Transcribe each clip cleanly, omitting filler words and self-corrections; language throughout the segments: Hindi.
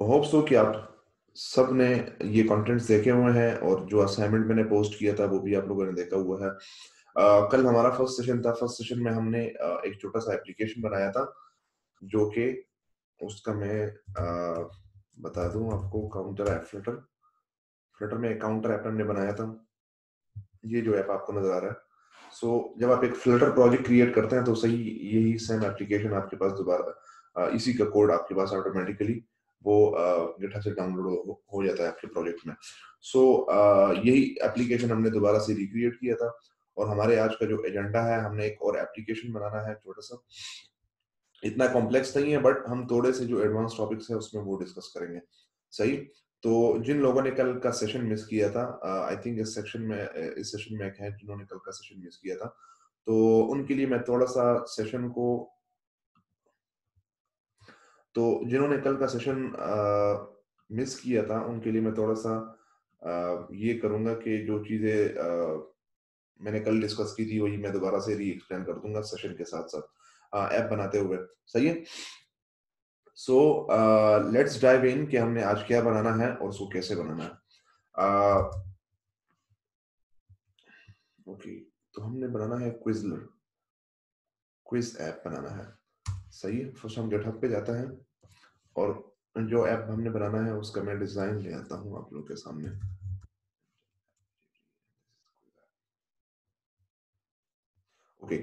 होप सो कि आप सब ने ये कंटेंट्स देखे हुए हैं और जो असाइनमेंट मैंने पोस्ट किया था वो भी आप लोगों ने देखा हुआ है। कल हमारा फर्स्ट सेशन था। फर्स्ट सेशन में हमने एक छोटा सा एप्लीकेशन बनाया था जो कि उसका मैं बता दूं आपको। काउंटर ऐप फ्लटर फ्लटर में एक काउंटर ऐप हमने बनाया था। ये जो ऐप आपको नजर आ रहा है। जब आप एक फ्लटर प्रोजेक्ट क्रिएट करते हैं तो सही यही सेम एप्लीकेशन आपके पास दोबारा इसी का कोड आपके पास ऑटोमेटिकली वो गिटहब से डाउनलोड हो जाता है आपके प्रोजेक्ट में। यही एप्लीकेशन हमने दोबारा से रिक्रिएट किया था। और हमारे आज का जो एजेंडा है, हमने एक और एप्लीकेशन बनाना है छोटा सा। इतना कॉम्प्लेक्स नहीं है बट हम थोड़े से जो एडवांस टॉपिक्स है उसमें वो डिस्कस करेंगे। सही। तो जिन लोगों ने कल का सेशन मिस किया था, आई थिंक इस सेशन में एक है जिन्होंने कल का सेशन मिस किया था, तो उनके लिए मैं थोड़ा सा सेशन को तो जिन्होंने कल का सेशन मिस किया था उनके लिए मैं थोड़ा सा ये करूंगा कि जो चीजें मैंने कल डिस्कस की थी वही मैं दोबारा से री एक्सप्लेन कर दूंगा सेशन के साथ साथ ऐप बनाते हुए। सही है। सो लेट्स डाइव इन कि हमने आज क्या बनाना है और उसको कैसे बनाना है। ओके। तो हमने बनाना है क्विजलर। क्विज ऐप बनाना है। सही है। फर्स्ट हम गिटहब पे जाता है और जो ऐप हमने बनाना है उसका मैं डिजाइन ले आता हूँ आप लोगों के सामने। ओके।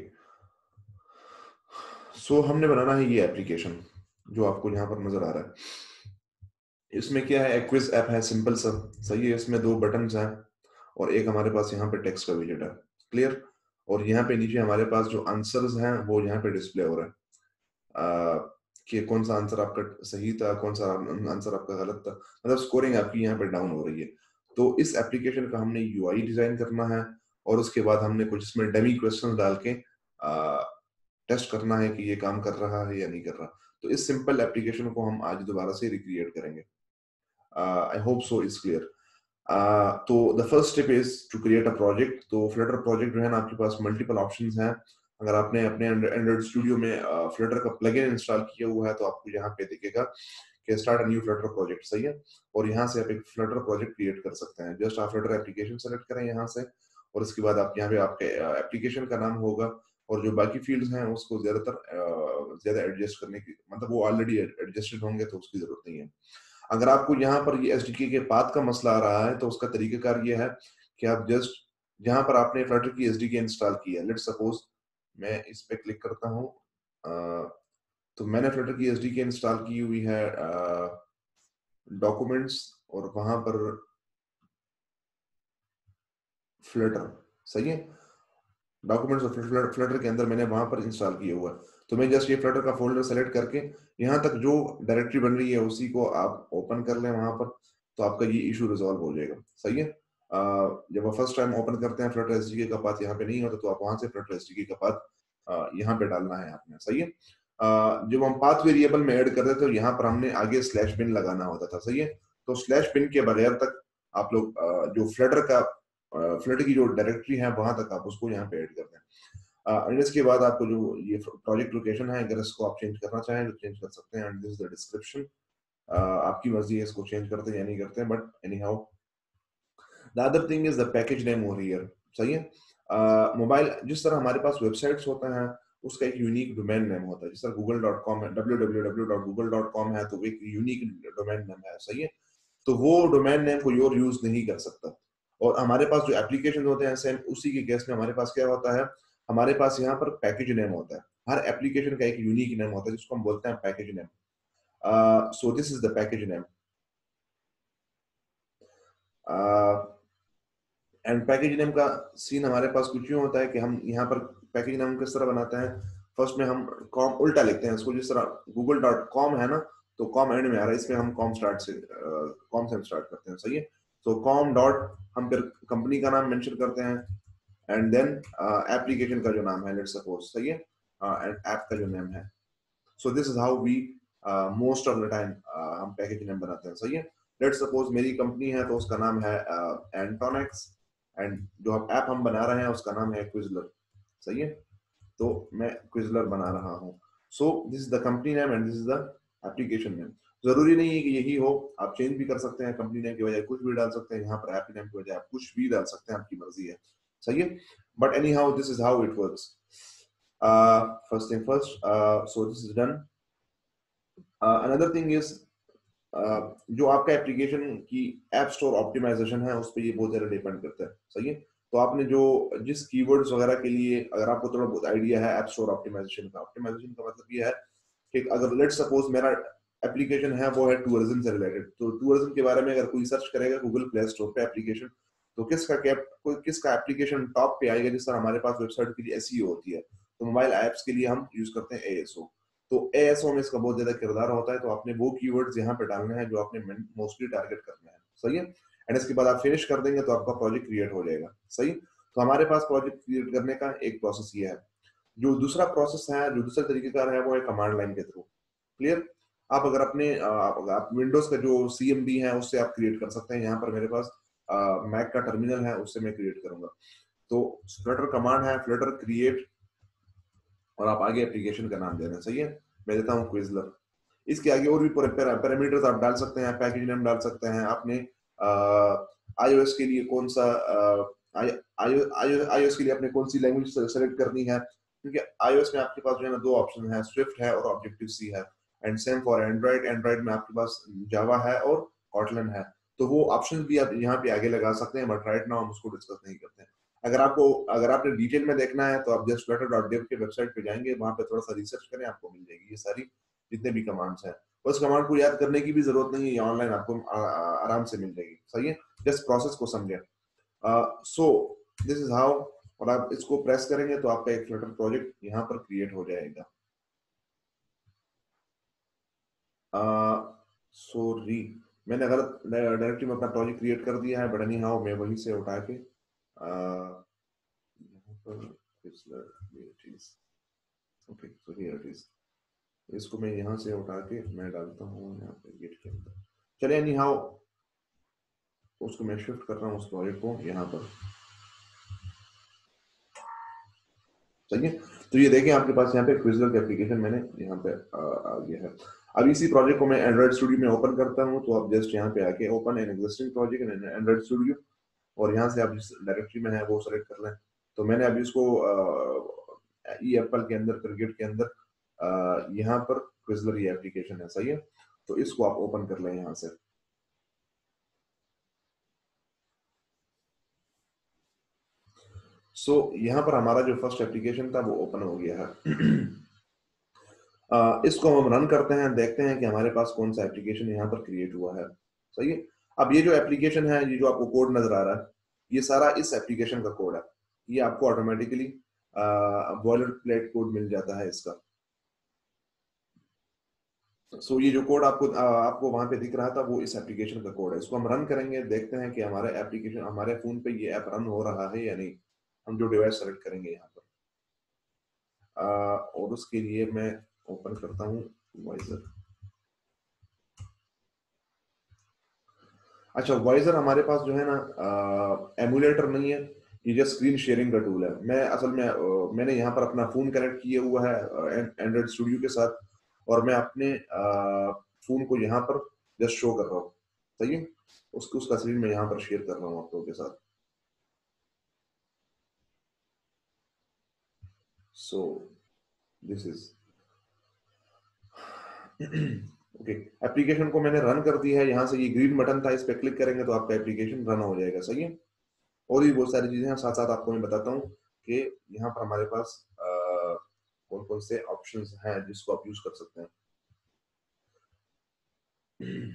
हमने बनाना है ये एप्लीकेशन जो आपको यहाँ पर नजर आ रहा है। इसमें क्या है, क्विज ऐप है सिंपल सा। सही है। इसमें दो बटन्स हैं और एक हमारे पास यहाँ पे टेक्स्ट का विजेट है। क्लियर। और यहाँ पे नीचे हमारे पास जो आंसर्स हैं वो यहाँ पे डिस्प्ले हो रहा है। कि कौन सा आंसर आपका सही था, कौन सा आंसर आपका गलत था। मतलब स्कोरिंग आपकी यहाँ पे डाउन हो रही है। तो इस एप्लीकेशन का हमने यूआई डिजाइन करना है और उसके बाद हमने कुछ इसमें डमी क्वेश्चन डाल के टेस्ट करना है कि ये काम कर रहा है या नहीं कर रहा। तो इस सिंपल एप्लीकेशन को हम आज दोबारा से रिक्रिएट करेंगे। I hope so is clear. तो the first step is to create a project. तो फ्लटर प्रोजेक्ट जो है ना, आपके पास मल्टीपल ऑप्शंस हैं। अगर आपने अपने एंड्रॉइड स्टूडियो में फ्लटर का प्लगइन इंस्टॉल किया हुआ है तो आपको यहाँ पे दिखेगा कि start a new Flutter project. सही है। और यहाँ से आप एक फ्लटर प्रोजेक्ट क्रिएट कर सकते हैं। जस्ट आप फ्लटर एप्लीकेशन सेलेक्ट करें यहाँ से और उसके बाद आप यहाँ पे आपके एप्लीकेशन का नाम होगा और जो बाकी फील्ड्स हैं उसको ज्यादा एडजस्ट करने की, मतलब वो ऑलरेडी एडजस्टेड होंगे तो उसकी जरूरत नहीं है। अगर आपको यहाँ पर ये एसडीके के पाथ का मसला आ रहा है तो उसका तरीकाकार ये है कि आप जस्ट जहां पर आपने फ्लटर की एसडीके इंस्टॉल की है, लेट्स सपोज मैं इस पे क्लिक करता हूँ। तो मैंने फ्लटर की एसडीके इंस्टॉल की हुई है डॉक्यूमेंट्स और वहां पर फ्लटर। सही है। डॉक्यूमेंट्स और फ्लटर के अंदर मैंने वहां पर इंस्टॉल किया हुआ है। तो मैं जस्ट ये फ्लटर का फोल्डर सेलेक्ट करके यहाँ तक जो डायरेक्टरी बन रही है उसी को आप ओपन कर लें वहां पर, तो आपका ये इशू रिजॉल्व हो जाएगा। सही है। जब आप फर्स्ट टाइम ओपन करते हैं फ्लटर एसडीके का पाथ यहाँ पे नहीं होता तो आप वहां से फ्लटर एसडीके का पाथ यहाँ पे डालना है आपने। सही है। जब हम पाथ वेरिएबल में ऐड करते थे तो यहाँ पर हमने आगे स्लैश बिन लगाना होता था। सही है। तो स्लैश बिन के बगैर तक आप लोग जो फ्लटर की जो डायरेक्टरी है वहां तक आप उसको यहाँ पे ऐड कर दें। एंड इसके बाद आपको जो ये प्रोजेक्ट लोकेशन है, अगर इसको आप चेंज करना चाहें तो चेंज कर सकते हैं। And this is the description. आपकी मर्जी है इसको चेंज करते हैं या नहीं करते हैं, but anyhow the other thing is the package name over here. सही है। मोबाइल जिस तरह हमारे पास वेबसाइट्स होते हैं उसका एक यूनिक डोमेन नेम होता है। जिस तरह google.com है, www.google.com है, तो एक यूनिक डोमेन नेम है। सही है। तो वो डोमेन नेम कोई और यूज नहीं कर सकता। और हमारे पास जो एप्लीकेशन होते हैं सेम उसी के केस में हमारे पास क्या होता है, हमारे पास यहाँ पर पैकेज नेम होता है। हर एप्लीकेशन का एक यूनिक नेम होता है जिसको हम बोलते हैं package name. So this is the package name. And package name का सीन हमारे पास कुछ यूं होता है कि हम यहाँ पर पैकेज नेम किस तरह बनाते हैं। फर्स्ट में हम कॉम उल्टा लिखते हैं इसको। जिस तरह google.com है ना, तो कॉम एंड में आ रहा है, इसमें हम कॉम से हम स्टार्ट करते हैं। सही है। तो कॉम डॉट हम फिर कंपनी का नाम मेंशन करते हैं एंड देन एप्लीकेशन का जो नाम है, लेट्स सपोज। सही है। एंड ऐप का जो नेम है। So this is how we most of the time हम पैकेज नेम बनाते हैं। सही है। लेट्स सपोज मेरी कंपनी है तो उसका नाम है एंटोनेक्स एंड जो हम ऐप हम बना रहे हैं उसका नाम है क्विजलर। सही है। तो मैं क्विजलर बना रहा हूँ। So this is the company name and this is the application name. जरूरी नहीं है कि यही हो, आप चेंज भी कर सकते हैं, कंपनी नेम की बजाय कुछ भी डाल सकते हैं, यहाँ पर ऐप नेम की बजाय आप कुछ भी डाल सकते हैं, आपकी मर्जी है, सही है। But anyhow this is how it works. First thing first, so this is done. Another thing is, जो आपका एप्लीकेशन की ऐप स्टोर ऑप्टिमाइजेशन है उस पर ये बहुत ज्यादा डिपेंड करता है, सही है। तो आपने जो जिस कीवर्ड्स वगैरह के लिए, अगर आपको थोड़ा बहुत आइडिया है ऐप स्टोर ऑप्टिमाइजेशन का मतलब ये है कि अगर लेट सपोज मेरा एप्लीकेशन है वो है टूरिज्म से रिलेटेड, तो टूरिज्म के बारे में अगर कोई सर्च करेगा गूगल प्ले स्टोर पे एप्लीकेशन, तो किसका एप्लीकेशन टॉप पे आएगा, जिस तरह हमारे पास वेबसाइट के लिए एसईओ होती है, तो मोबाइल एप्स के लिए हम यूज करते हैं एएसओ। तो एएसओ में इसका बहुत ज्यादा किरदार होता है, तो आपने वो कीवर्ड्स यहाँ पे डालने हैं जो आपने मोस्टली टारगेट करना है, सही है। एंड इसके बाद आप फिनिश कर देंगे तो आपका प्रोजेक्ट क्रिएट हो जाएगा, सही। तो हमारे पास प्रोजेक्ट क्रिएट करने का एक प्रोसेस ये है। जो दूसरा प्रोसेस है, जो दूसरा तरीकेकार है, वो है कमांड लाइन के थ्रू। क्लियर। आप अगर अपने आप विंडोज का जो सीएमडी है उससे आप क्रिएट कर सकते हैं, यहाँ पर मेरे पास मैक का टर्मिनल है, उससे मैं क्रिएट करूंगा। तो फ्लटर कमांड है, फ्लटर क्रिएट, और आप आगे एप्लीकेशन का नाम देना, सही है। मैं देता हूँ क्विजलर। इसके आगे और भी पैरामीटर्स आप डाल सकते हैं, पैकेज नेम डाल सकते हैं, आपने आईओएस के लिए कौन सा आईओएस के लिए आपने कौन सी लैंग्वेज सेलेक्ट करनी है, क्योंकि आईओएस में आपके पास जो है ना दो ऑप्शन है, स्विफ्ट है और ऑब्जेक्टिव सी है। And same for Android, Android में आपके पास जावा है और कॉटलन है। तो वो ऑप्शन भी आप यहाँ पे आगे लगा सकते हैं, बट राइट नाउ हम उसको डिस्कस नहीं करते हैं। अगर आपने डिटेल में देखना है तो आप जस्ट flutter.dev के वेबसाइट पे जाएंगे, वहां पे थोड़ा सा रिसर्च करें, आपको मिल जाएगी ये सारी जितने भी कमांड्स हैं। बस कमांड को याद करने की भी जरूरत नहीं है, ये ऑनलाइन आपको आराम से मिल जाएगी, सही है। जस्ट प्रोसेस को समझे। सो दिस इज हाउ, और आप इसको प्रेस करेंगे तो आपका एक फ्लटर प्रोजेक्ट यहाँ पर क्रिएट हो जाएगा। सॉरी, मैंने गलत डायरेक्टली में अपना प्रोजेक्ट क्रिएट कर दिया है, बट एनी हाउ मैं वहीं से उठा के यहाँ पर चीज, okay so here it is. इसको मैं यहाँ से उठा के मैं डालता हूँ यहाँ पे गेट के अंदर। चलिए एनी हाउ, उसको मैं शिफ्ट कर रहा हूँ उस प्रोजेक्ट को यहाँ पर, सही है। तो ये देखें आपके पास यहाँ पे क्विजलर का एप्लीकेशन मैंने यहाँ पे आ गया है। अब इसी प्रोजेक्ट को मैं एंड्रॉइड स्टूडियो में ओपन करता हूँ, तो आप जस्ट यहाँ पे आके open an existing project in Android studio, और यहाँ से आप जिस डायरेक्टरी में है वो सेलेक्ट कर लें। तो मैंने अभी इसको ई एप्पल के अंदर, क्रिकेट के अंदर यहाँ पर क्विजलर ये एप्लीकेशन है, सही है। तो इसको आप ओपन कर लें यहाँ से। सो यहाँ पर हमारा जो फर्स्ट एप्लीकेशन था वो ओपन हो गया है। इसको हम रन करते हैं, देखते हैं कि हमारे पास कौन सा एप्लीकेशन यहाँ पर क्रिएट हुआ है, सही है। अब ये जो एप्लीकेशन है, ये जो आपको कोड नजर आ रहा है, ये सारा इस एप्लीकेशन का कोड है। ये आपको ऑटोमेटिकली बॉयलर प्लेट कोड मिल जाता है इसका। सो ये जो कोड आपको वहां पे दिख रहा था वो इस एप्लीकेशन का कोड है। इसको हम रन करेंगे, देखते हैं कि हमारे एप्लीकेशन, हमारे फोन पे ये ऐप रन हो रहा है या नहीं। हम जो डिवाइस सेलेक्ट करेंगे यहाँ पर, और उसके लिए मैं ओपन करता हूँ वाइजर। अच्छा, वाइजर हमारे पास जो है ना एमुलेटर नहीं है, ये जस्ट स्क्रीन शेयरिंग का टूल है। मैं असल में मैंने यहाँ पर अपना फोन कनेक्ट किया हुआ है एंड्रॉइड स्टूडियो के साथ, और मैं अपने फोन को यहाँ पर जस्ट शो कर रहा हूँ, सही है। उसका स्क्रीन मैं यहाँ पर शेयर कर रहा हूँ आप लोगों के साथ। So this is okay. Application को मैंने रन कर दिया है, यहाँ से ये ग्रीन बटन था, इस पर क्लिक करेंगे तो आपका एप्लीकेशन रन हो जाएगा, सही है। और भी बहुत सारी चीजें हैं, साथ साथ आपको मैं बताता हूँ कि यहाँ पर हमारे पास कौन कौन से ऑप्शंस हैं जिसको आप यूज कर सकते हैं।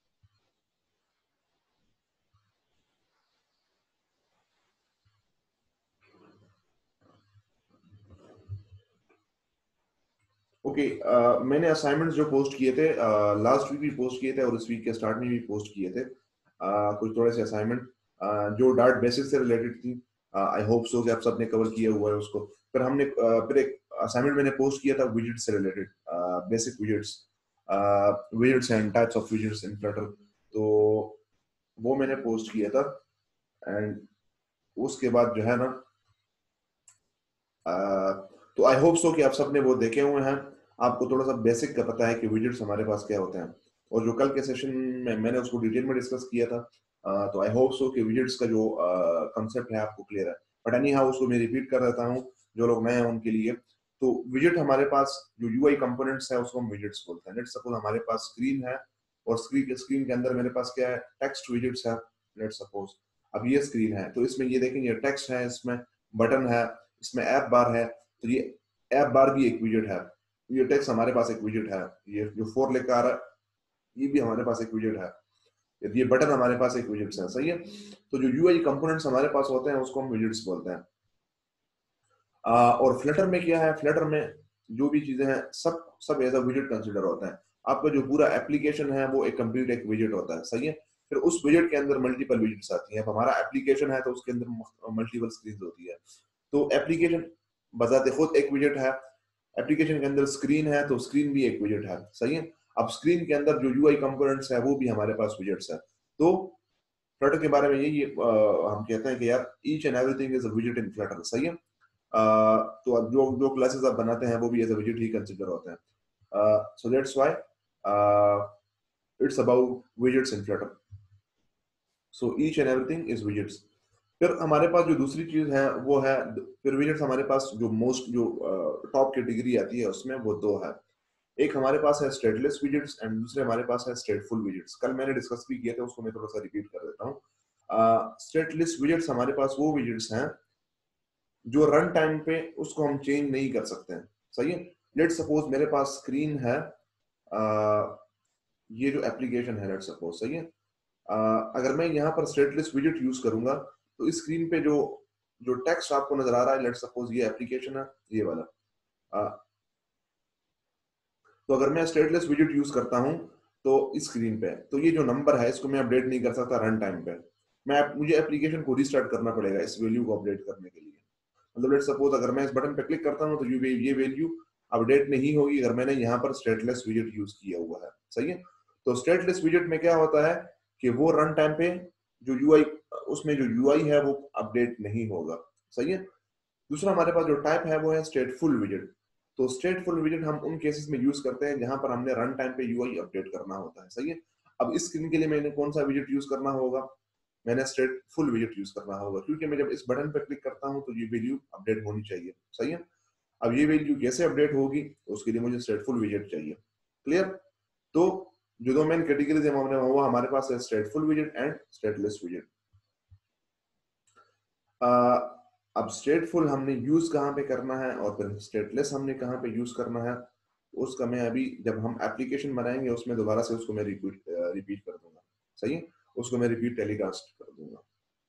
ओके, मैंने असाइनमेंट्स जो पोस्ट किए थे लास्ट वीक भी पोस्ट किए थे और इस वीक के स्टार्ट में भी पोस्ट किए थे, कुछ थोड़े से असाइनमेंट जो डार्ट बेसिक से रिलेटेड थी। आई होप सो कि आप सबने कवर किया हुआ है उसको। फिर हमने फिर एक असाइनमेंट मैंने पोस्ट किया था विजेट से related, basic widgets, widgets and types of widgets in Flutter, तो वो मैंने पोस्ट किया था। एंड उसके बाद जो है ना, तो आई होप सो कि आप सबने वो देखे हुए हैं, आपको थोड़ा सा बेसिक का पता है कि विजेट्स हमारे पास क्या होते हैं। और जो कल के सेशन में मैंने उसको डिटेल में डिस्कस किया था। तो आई होप सो कि विजेट्स का जो कंसेप्ट है आपको क्लियर है, बट एनी हाउ उसको मैं रिपीट कर देता हूँ जो लोग नए हैं उनके लिए। तो विजेट हमारे पास जो यूआई कंपोनेंट्स है उसको हम विजेट्स बोलते हैं। लेट्स सपोज हमारे पास स्क्रीन है और स्क्रीन के अंदर मेरे पास क्या है, टेक्स्ट विजेट्स है। लेट्स सपोज अब ये स्क्रीन है, तो इसमें ये देखेंगे टेक्स्ट है, इसमें बटन है, इसमें ऐप बार है, तो ये ऐप बार भी एक विजेट है। ये टेक्स्ट हमारे पास एक विजेट है, ये जो 4 लेकर आ रहा है ये भी हमारे पास एक विजेट है, ये बटन हमारे पास एक विजेट्स है। सही है, तो जो यूआई कंपोनेंट्स हमारे पास होते हैं उसको हम विजेट्स बोलते हैं। और फ्लटर में क्या है, फ्लटर में जो भी चीजें हैं सब सब एज अ विजेट कंसिडर होता है। आपका जो पूरा एप्लीकेशन है वो एक कंप्लीट एक विजेट होता है। सही है, फिर उस विजेट के अंदर मल्टीपल विजेट्स आती हैं। अब हमारा एप्लीकेशन है तो उसके अंदर मल्टीपल स्क्रीन होती है। तो एप्लीकेशन बजाते खुद एक विजेट है, एप्लीकेशन के अंदर स्क्रीन है तो स्क्रीन भी एक विजेट है। सही है, अब स्क्रीन के अंदर जो यूआई कंपोनेंट्स है वो भी हमारे पास विजेट्स है। तो फ्लटर के बारे में यही हम कहते हैं कि यार each and everything is a विजेट इन फ्लटर। सही है, तो अब जो जो क्लासेस आप बनाते हैं वो भी एज अ विजेट ही कंसिडर होते हैं। So that's why it's about widgets in Flutter. So each and everything is widgets. फिर हमारे पास जो दूसरी चीज है वो है, फिर विजेट्स हमारे पास जो मोस्ट जो टॉप कैटेगरी आती है उसमें वो दो है। एक हमारे पास है स्टेटलेस विजेट्स एंड दूसरे हमारे पास है स्टेटफुल विजेट्स। कल मैंने डिस्कस भी किया था, उसको मैं थोड़ा सा रिपीट कर देता हूँ। स्टेटलेस विजेट्स हमारे पास वो विजेट्स हैं जो रन टाइम पे उसको हम चेंज नहीं कर सकते हैं। सही है, लेट सपोज मेरे पास स्क्रीन है, ये जो एप्लीकेशन है लेट सपोज। सही है, अगर मैं यहाँ पर स्टेटलेस विजेट यूज करूंगा तो इस स्क्रीन पे जो जो टेक्स्ट आपको नजर आ रहा है, लेट सपोज ये एप्लीकेशन है ये वाला, तो अगर मैं स्टेटलेस विजेट यूज करता हूं तो इस स्क्रीन पे तो ये जो नंबर है इसको मैं अपडेट नहीं कर सकता रन टाइम पे। मुझे एप्लीकेशन को रीस्टार्ट करना पड़ेगा इस वैल्यू को अपडेट करने के लिए। मतलब लेट सपोज अगर मैं इस बटन पे क्लिक करता हूं तो ये वैल्यू अपडेट नहीं होगी अगर मैंने यहाँ पर स्टेटलेस विजेट यूज किया हुआ है। सही है, तो स्टेटलेस विजेट में क्या होता है कि वो रन टाइम पे जो यूआई उसमें जो यूआई है वो अपडेट नहीं होगा। सही है, दूसरा हमारे पास जो टाइप है वो है स्टेटफुल विजेट। तो स्टेटफुल विजेट हम उन केसेस में यूज करते हैं जहां पर हमने रन टाइम पे यूआई अपडेट करना होता है। सही है, अब इस स्क्रीन के लिए मैंने कौन सा विजेट यूज करना होगा, मैंने स्टेटफुल विजेट यूज करना होगा, क्योंकि मैं जब इस बटन पर क्लिक करता हूं तो ये वैल्यू अपडेट होनी चाहिए। सही है, अब ये वैल्यू कैसे अपडेट होगी उसके लिए मुझे स्टेटफुल विजेट चाहिए। क्लियर, तो जो दो मेन कैटेगरीज है वो हमारे पास है स्टेटफुल विजेट एंड स्टेटलेस विजेट। अब स्टेटफुल हमने यूज कहाँ पे करना है और फिर स्टेटलेस हमने कहाँ पे यूज करना है उसका मैं अभी जब हम एप्लीकेशन बनाएंगे उसमें दोबारा से उसको मैं रिपीट कर दूंगा। सही है, उसको मैं रिपीट टेलीकास्ट कर दूंगा।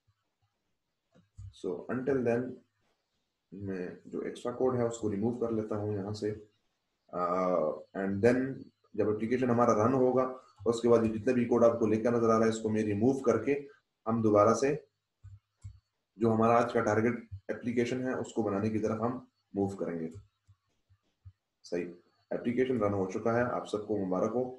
सो अंटिल देन मैं जो एक्स्ट्रा कोड है उसको रिमूव कर लेता हूँ यहाँ से, एंड देन जब एप्लीकेशन हमारा रन होगा उसके बाद जितने भी कोड आपको लेकर नजर आ रहा है इसको मैं रिमूव करके हम दोबारा से जो हमारा आज का टारगेट एप्लीकेशन है उसको बनाने की तरफ हम मूव करेंगे। सही, एप्लीकेशन रन हो चुका है, आप सबको मुबारक हो।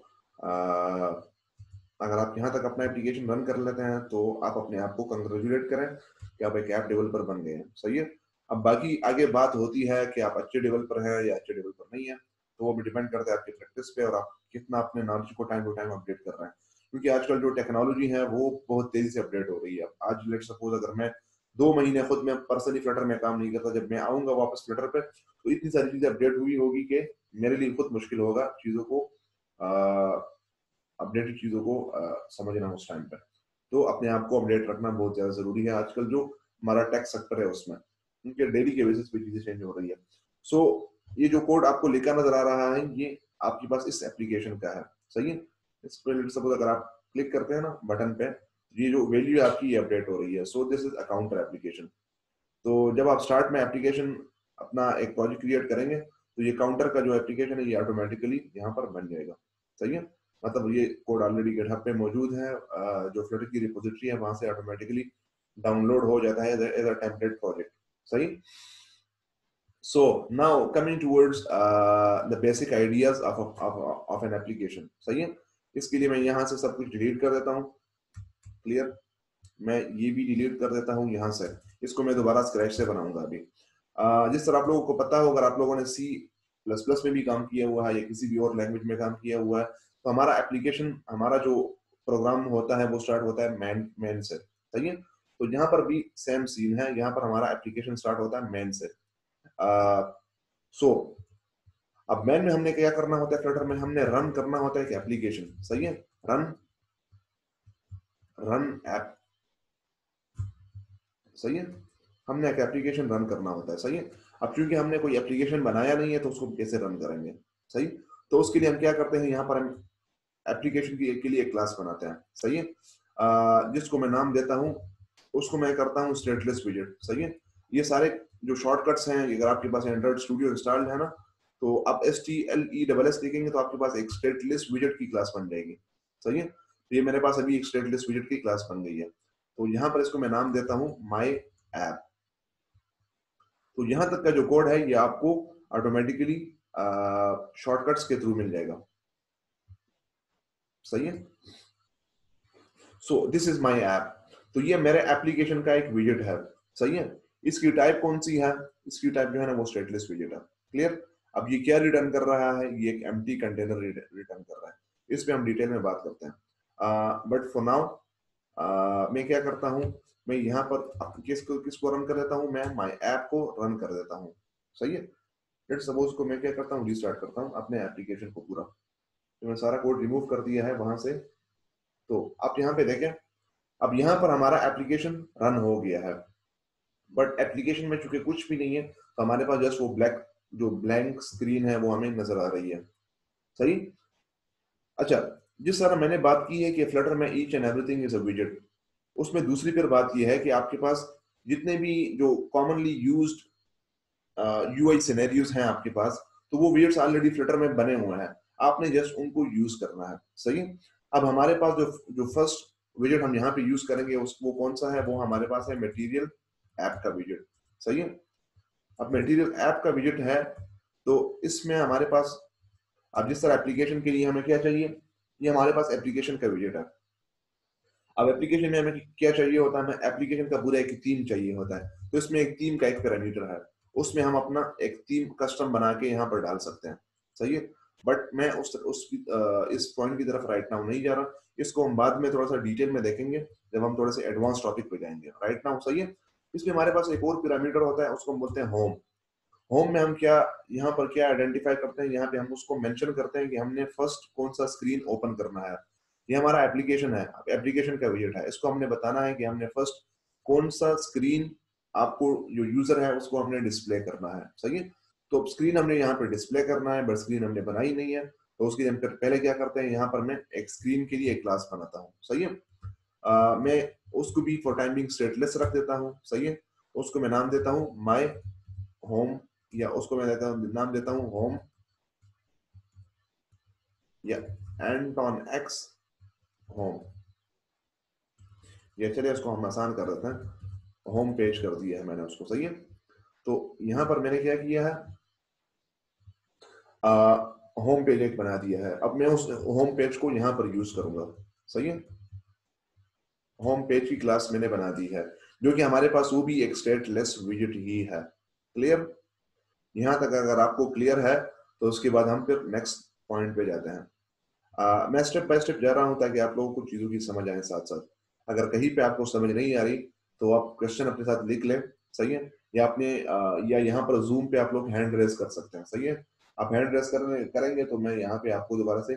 अगर आप यहाँ तक अपना एप्लीकेशन रन कर लेते हैं तो आप अपने आप को कंग्रेचुलेट करें कि आप एक ऐप डेवलपर बन गए हैं। सही है, अब बाकी आगे बात होती है कि आप अच्छे डेवलपर हैं या अच्छे डेवलपर नहीं है, तो वो भी डिपेंड करता है आपकी प्रैक्टिस पे और आप कितना अपने नॉलेज को टाइम टू टाइम अपडेट कर रहे हैं। क्योंकि आजकल जो टेक्नोलॉजी है वो बहुत तेजी से अपडेट हो रही है। आज लेट सपोज अगर मैं 2 महीने खुद में पर्सनली फ्लटर में काम नहीं करता, जब मैं आऊंगा वापस फ्लटर पे तो इतनी सारी चीजें अपडेट हुई होगी कि मेरे लिए खुद मुश्किल होगा चीजों को अपडेटेड चीजों को समझना उस टाइम पर। तो अपने आप को अपडेट रखना बहुत ज्यादा जरूरी है। आजकल जो हमारा टेक सेक्टर है उसमें उनके डेली के बेसिस पे चीजें चेंज हो रही है। सो ये जो कोड आपको लिखा नजर आ रहा है ये आपके पास इस एप्लीकेशन का है। सही है, इस पर सपोज अगर आप क्लिक करते हैं ना बटन पे, ये जो वैल्यू है आपकी ये अपडेट हो रही है। So this is a counter application. तो जब आप स्टार्ट में एप्लीकेशन अपना एक प्रोजेक्ट क्रिएट करेंगे तो ये काउंटर का जो एप्लीकेशन है ये ऑटोमेटिकली यहाँ पर बन जाएगा। सही है, मतलब ये कोड ऑलरेडी गिटहब पे मौजूद है, जो फ्लटर की रिपोजिटरी है वहां से ऑटोमेटिकली डाउनलोड हो जाता है एज अ टेम्पलेट प्रोजेक्ट। सही, so now coming towards the basic ideas of an application। सही है, इसके लिए मैं यहाँ से सब कुछ डिलीट कर देता हूँ। क्लियर, मैं ये भी डिलीट कर देता हूँ यहाँ से, इसको मैं दोबारा स्क्रैच से बनाऊंगा अभी। जिस तरह आप लोगों को पता हो, अगर आप लोगों ने C++ में भी काम किया हुआ है या किसी भी और लैंग्वेज में काम किया हुआ है तो हमारा एप्लीकेशन, हमारा जो प्रोग्राम होता है वो स्टार्ट होता है मेन से, सही है। तो यहाँ पर भी सेम सीन है, यहाँ पर हमारा एप्लीकेशन स्टार्ट होता है मेन से। सो अब मेन में हमने क्या करना होता है, फ्लटर में हमने रन करना होता है एक एप्लीकेशन, सही है। रन रन ऐप, सही है। हमने एक एप्लीकेशन रन करना होता है, सही है। अब क्योंकि हमने कोई एप्लीकेशन बनाया नहीं है तो उसको कैसे रन करेंगे, सही। तो उसके लिए हम क्या करते हैं, यहाँ पर हम एप्लीकेशन के लिए एक क्लास बनाते हैं, सही है। जिसको मैं नाम देता हूँ, उसको मैं करता हूँ स्टेटलेस विजेट, सही है। ये सारे जो शॉर्टकट्स हैं, अगर आपके पास एंड्रॉइड स्टूडियो इंस्टॉल्ड है ना, तो आप STLESS लिखेंगे तो आपके पास एक स्टेटलेस विजेट की क्लास बन जाएगी, सही है। तो ये मेरे पास अभी एक स्टेटलेस विजेट की क्लास बन गई है। तो यहाँ पर इसको मैं नाम देता हूँ माई ऐप। तो यहाँ तक का जो कोड है ये आपको ऑटोमेटिकली शॉर्टकट्स के थ्रू मिल जाएगा, सही है। So this is my app. तो ये मेरे एप्लीकेशन का एक विजेट है, सही है। इसकी टाइप कौन सी है, इसकी टाइप जो है ना वो स्टेटलेस विजेट है, क्लियर। अब ये क्या रिटर्न कर रहा है, ये एक एम्प्टी कंटेनर रिटर्न कर रहा है। इस पे हम डिटेल में बात करते हैं, बट फॉर नाउ मैं क्या करता हूँ, मैं यहाँ पर किसको रन कर देता हूँ, मैं माई ऐप को रन कर देता हूँ, सही है। लेट्स सपोज को मैं क्या करता हूँ, रीस्टार्ट करता हूँ अपने एप्लीकेशन को पूरा। तो मैं सारा कोड रिमूव कर दिया है वहां से। तो आप यहाँ पे देखें, अब यहाँ पर हमारा एप्लीकेशन रन हो गया है, बट एप्लीकेशन में चूंकि कुछ भी नहीं है तो हमारे पास जस्ट वो ब्लैंक स्क्रीन है वो हमें नजर आ रही है, सही। अच्छा, जिस तरह मैंने बात की है कि फ्लटर में each and everything is a विजेट, उसमें दूसरी फिर बात यह है कि आपके पास जितने भी जो कॉमनली यूज्ड यूआई सिनेरियोज हैं आपके पास, तो वो विजेट्स ऑलरेडी फ्लटर में बने हुए हैं, आपने जस्ट उनको यूज करना है, सही है। अब हमारे पास जो जो फर्स्ट विजेट हम यहाँ पे यूज करेंगे वो कौन सा है, वो हमारे पास है मटेरियल ऐप का विजेट, सही है। अब मटेरियल ऐप का विजेट है, तो इसमें हमारे पास, अब जिस तरह एप्लीकेशन के लिए हमें क्या चाहिए, ये हमारे पास एप्लीकेशन का विजेट है। अब एप्लीकेशन में हमें क्या चाहिए होता है, हमें एप्लीकेशन का पूरा एक थीम चाहिए होता है। तो इसमें एक थीम का एक पैरामीटर है, उसमें हम अपना एक थीम कस्टम बना के यहाँ पर डाल सकते हैं, सही है। बट मैं इस पॉइंट की तरफ राइट नाउ नहीं जा रहा, इसको हम बाद में थोड़ा सा डिटेल में देखेंगे जब हम थोड़े से एडवांस टॉपिक पे जाएंगे, राइट नाउ, सही है। इसमें हमारे पास एक और पैरामीटर होता है, उसको हम बोलते हैं होम। होम में हम क्या, यहाँ पर क्या आइडेंटिफाई करते हैं, यहाँ पे हम उसको मेंशन करते हैं कि हमने फर्स्ट कौन सा स्क्रीन ओपन करना है। ये हमारा एप्लीकेशन है, एप्लीकेशन का विजेट है, इसको हमने बताना है कि हमने फर्स्ट कौन सा स्क्रीन, आपको जो यूजर है उसको हमने डिस्प्ले करना है, सही है। तो स्क्रीन हमने यहाँ पे डिस्प्ले करना है, बट स्क्रीन हमने बनाई नहीं है, तो उसके लिए हम पहले क्या करते हैं, यहाँ पर मैं एक स्क्रीन के लिए एक क्लास बनाता हूँ, सही है। मैं उसको भी फॉर टाइम बिंग स्टेटलेस रख देता हूँ, सही है। उसको मैं नाम देता हूँ माई होम, या उसको मैं नाम देता हूँ होम, या एंटॉन एक्स होम। ये चलिए उसको हम आसान कर देते हैं, होम पेज कर दिया है मैंने उसको, सही है। तो यहां पर मैंने क्या किया है, होम पेज एक बना दिया है। अब मैं उस होम पेज को यहां पर यूज करूंगा, सही है। होम पेज की क्लास मैंने बना दी है, जो कि हमारे पास वो भी एक स्टेटलेस विजेट ही है, क्लियर। यहां तक अगर आपको क्लियर है तो उसके बाद हम फिर नेक्स्ट पॉइंट पे जाते हैं। मैं स्टेप बाय स्टेप जा रहा हूं ताकि आप लोगों को चीजों की समझ आए साथ साथ। अगर कहीं पे आपको समझ नहीं आ रही तो आप क्वेश्चन अपने साथ लिख लें, सही है। या या यहाँ पर जूम पे आप लोग हैंड रेस कर सकते हैं, सही है। आप हैंड रेस करेंगे तो मैं यहाँ पे आपको दोबारा से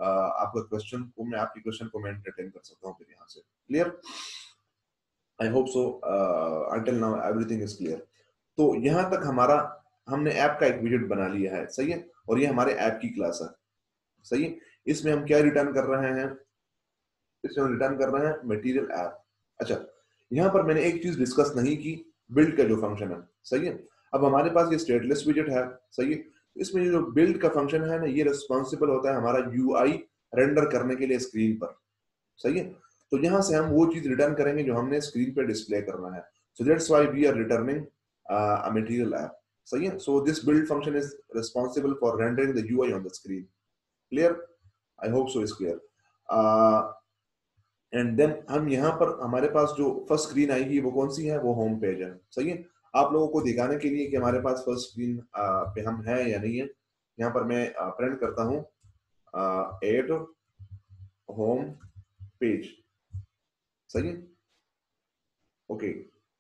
आपकी क्वेश्चन को मैं एंटरटेन कर सकता हूँ फिर यहाँ से, clear. I hope so until now everything is clear. तो यहाँ तक हमारा, हमने ऐप का एक विजेट बना लिया है, सही है। और ये हमारे ऐप की क्लास है, सही है। इसमें हम क्या रिटर्न कर रहे हैं, इसमें हम रिटर्न कर रहे हैं मटेरियल ऐप। अच्छा, यहाँ पर मैंने एक चीज डिस्कस नहीं की, बिल्ड का जो फंक्शन है, सही है। अब हमारे पास ये स्टेटलेस विजेट है, सही है। इसमें ये जो बिल्ड का फंक्शन है ना, ये रिस्पॉन्सिबल होता है हमारा यूआई रेंडर करने के लिए स्क्रीन पर, सही है। तो यहाँ से हम वो चीज रिटर्न करेंगे जो हमने स्क्रीन पे डिस्प्ले करना है। So that's why we are returning a material app, सही है। So this build function is responsible for rendering the UI on the screen, clear. I hope so is clear. And then हम यहाँ पर हमारे पास जो फर्स्ट स्क्रीन आएगी वो कौन सी है, वो होम पेज है, सही है। आप लोगों को दिखाने के लिए कि हमारे पास फर्स्ट स्क्रीन पे हम है या नहीं है, यहाँ पर मैं प्रिंट करता हूँ 8 होम पेज, सही है, okay.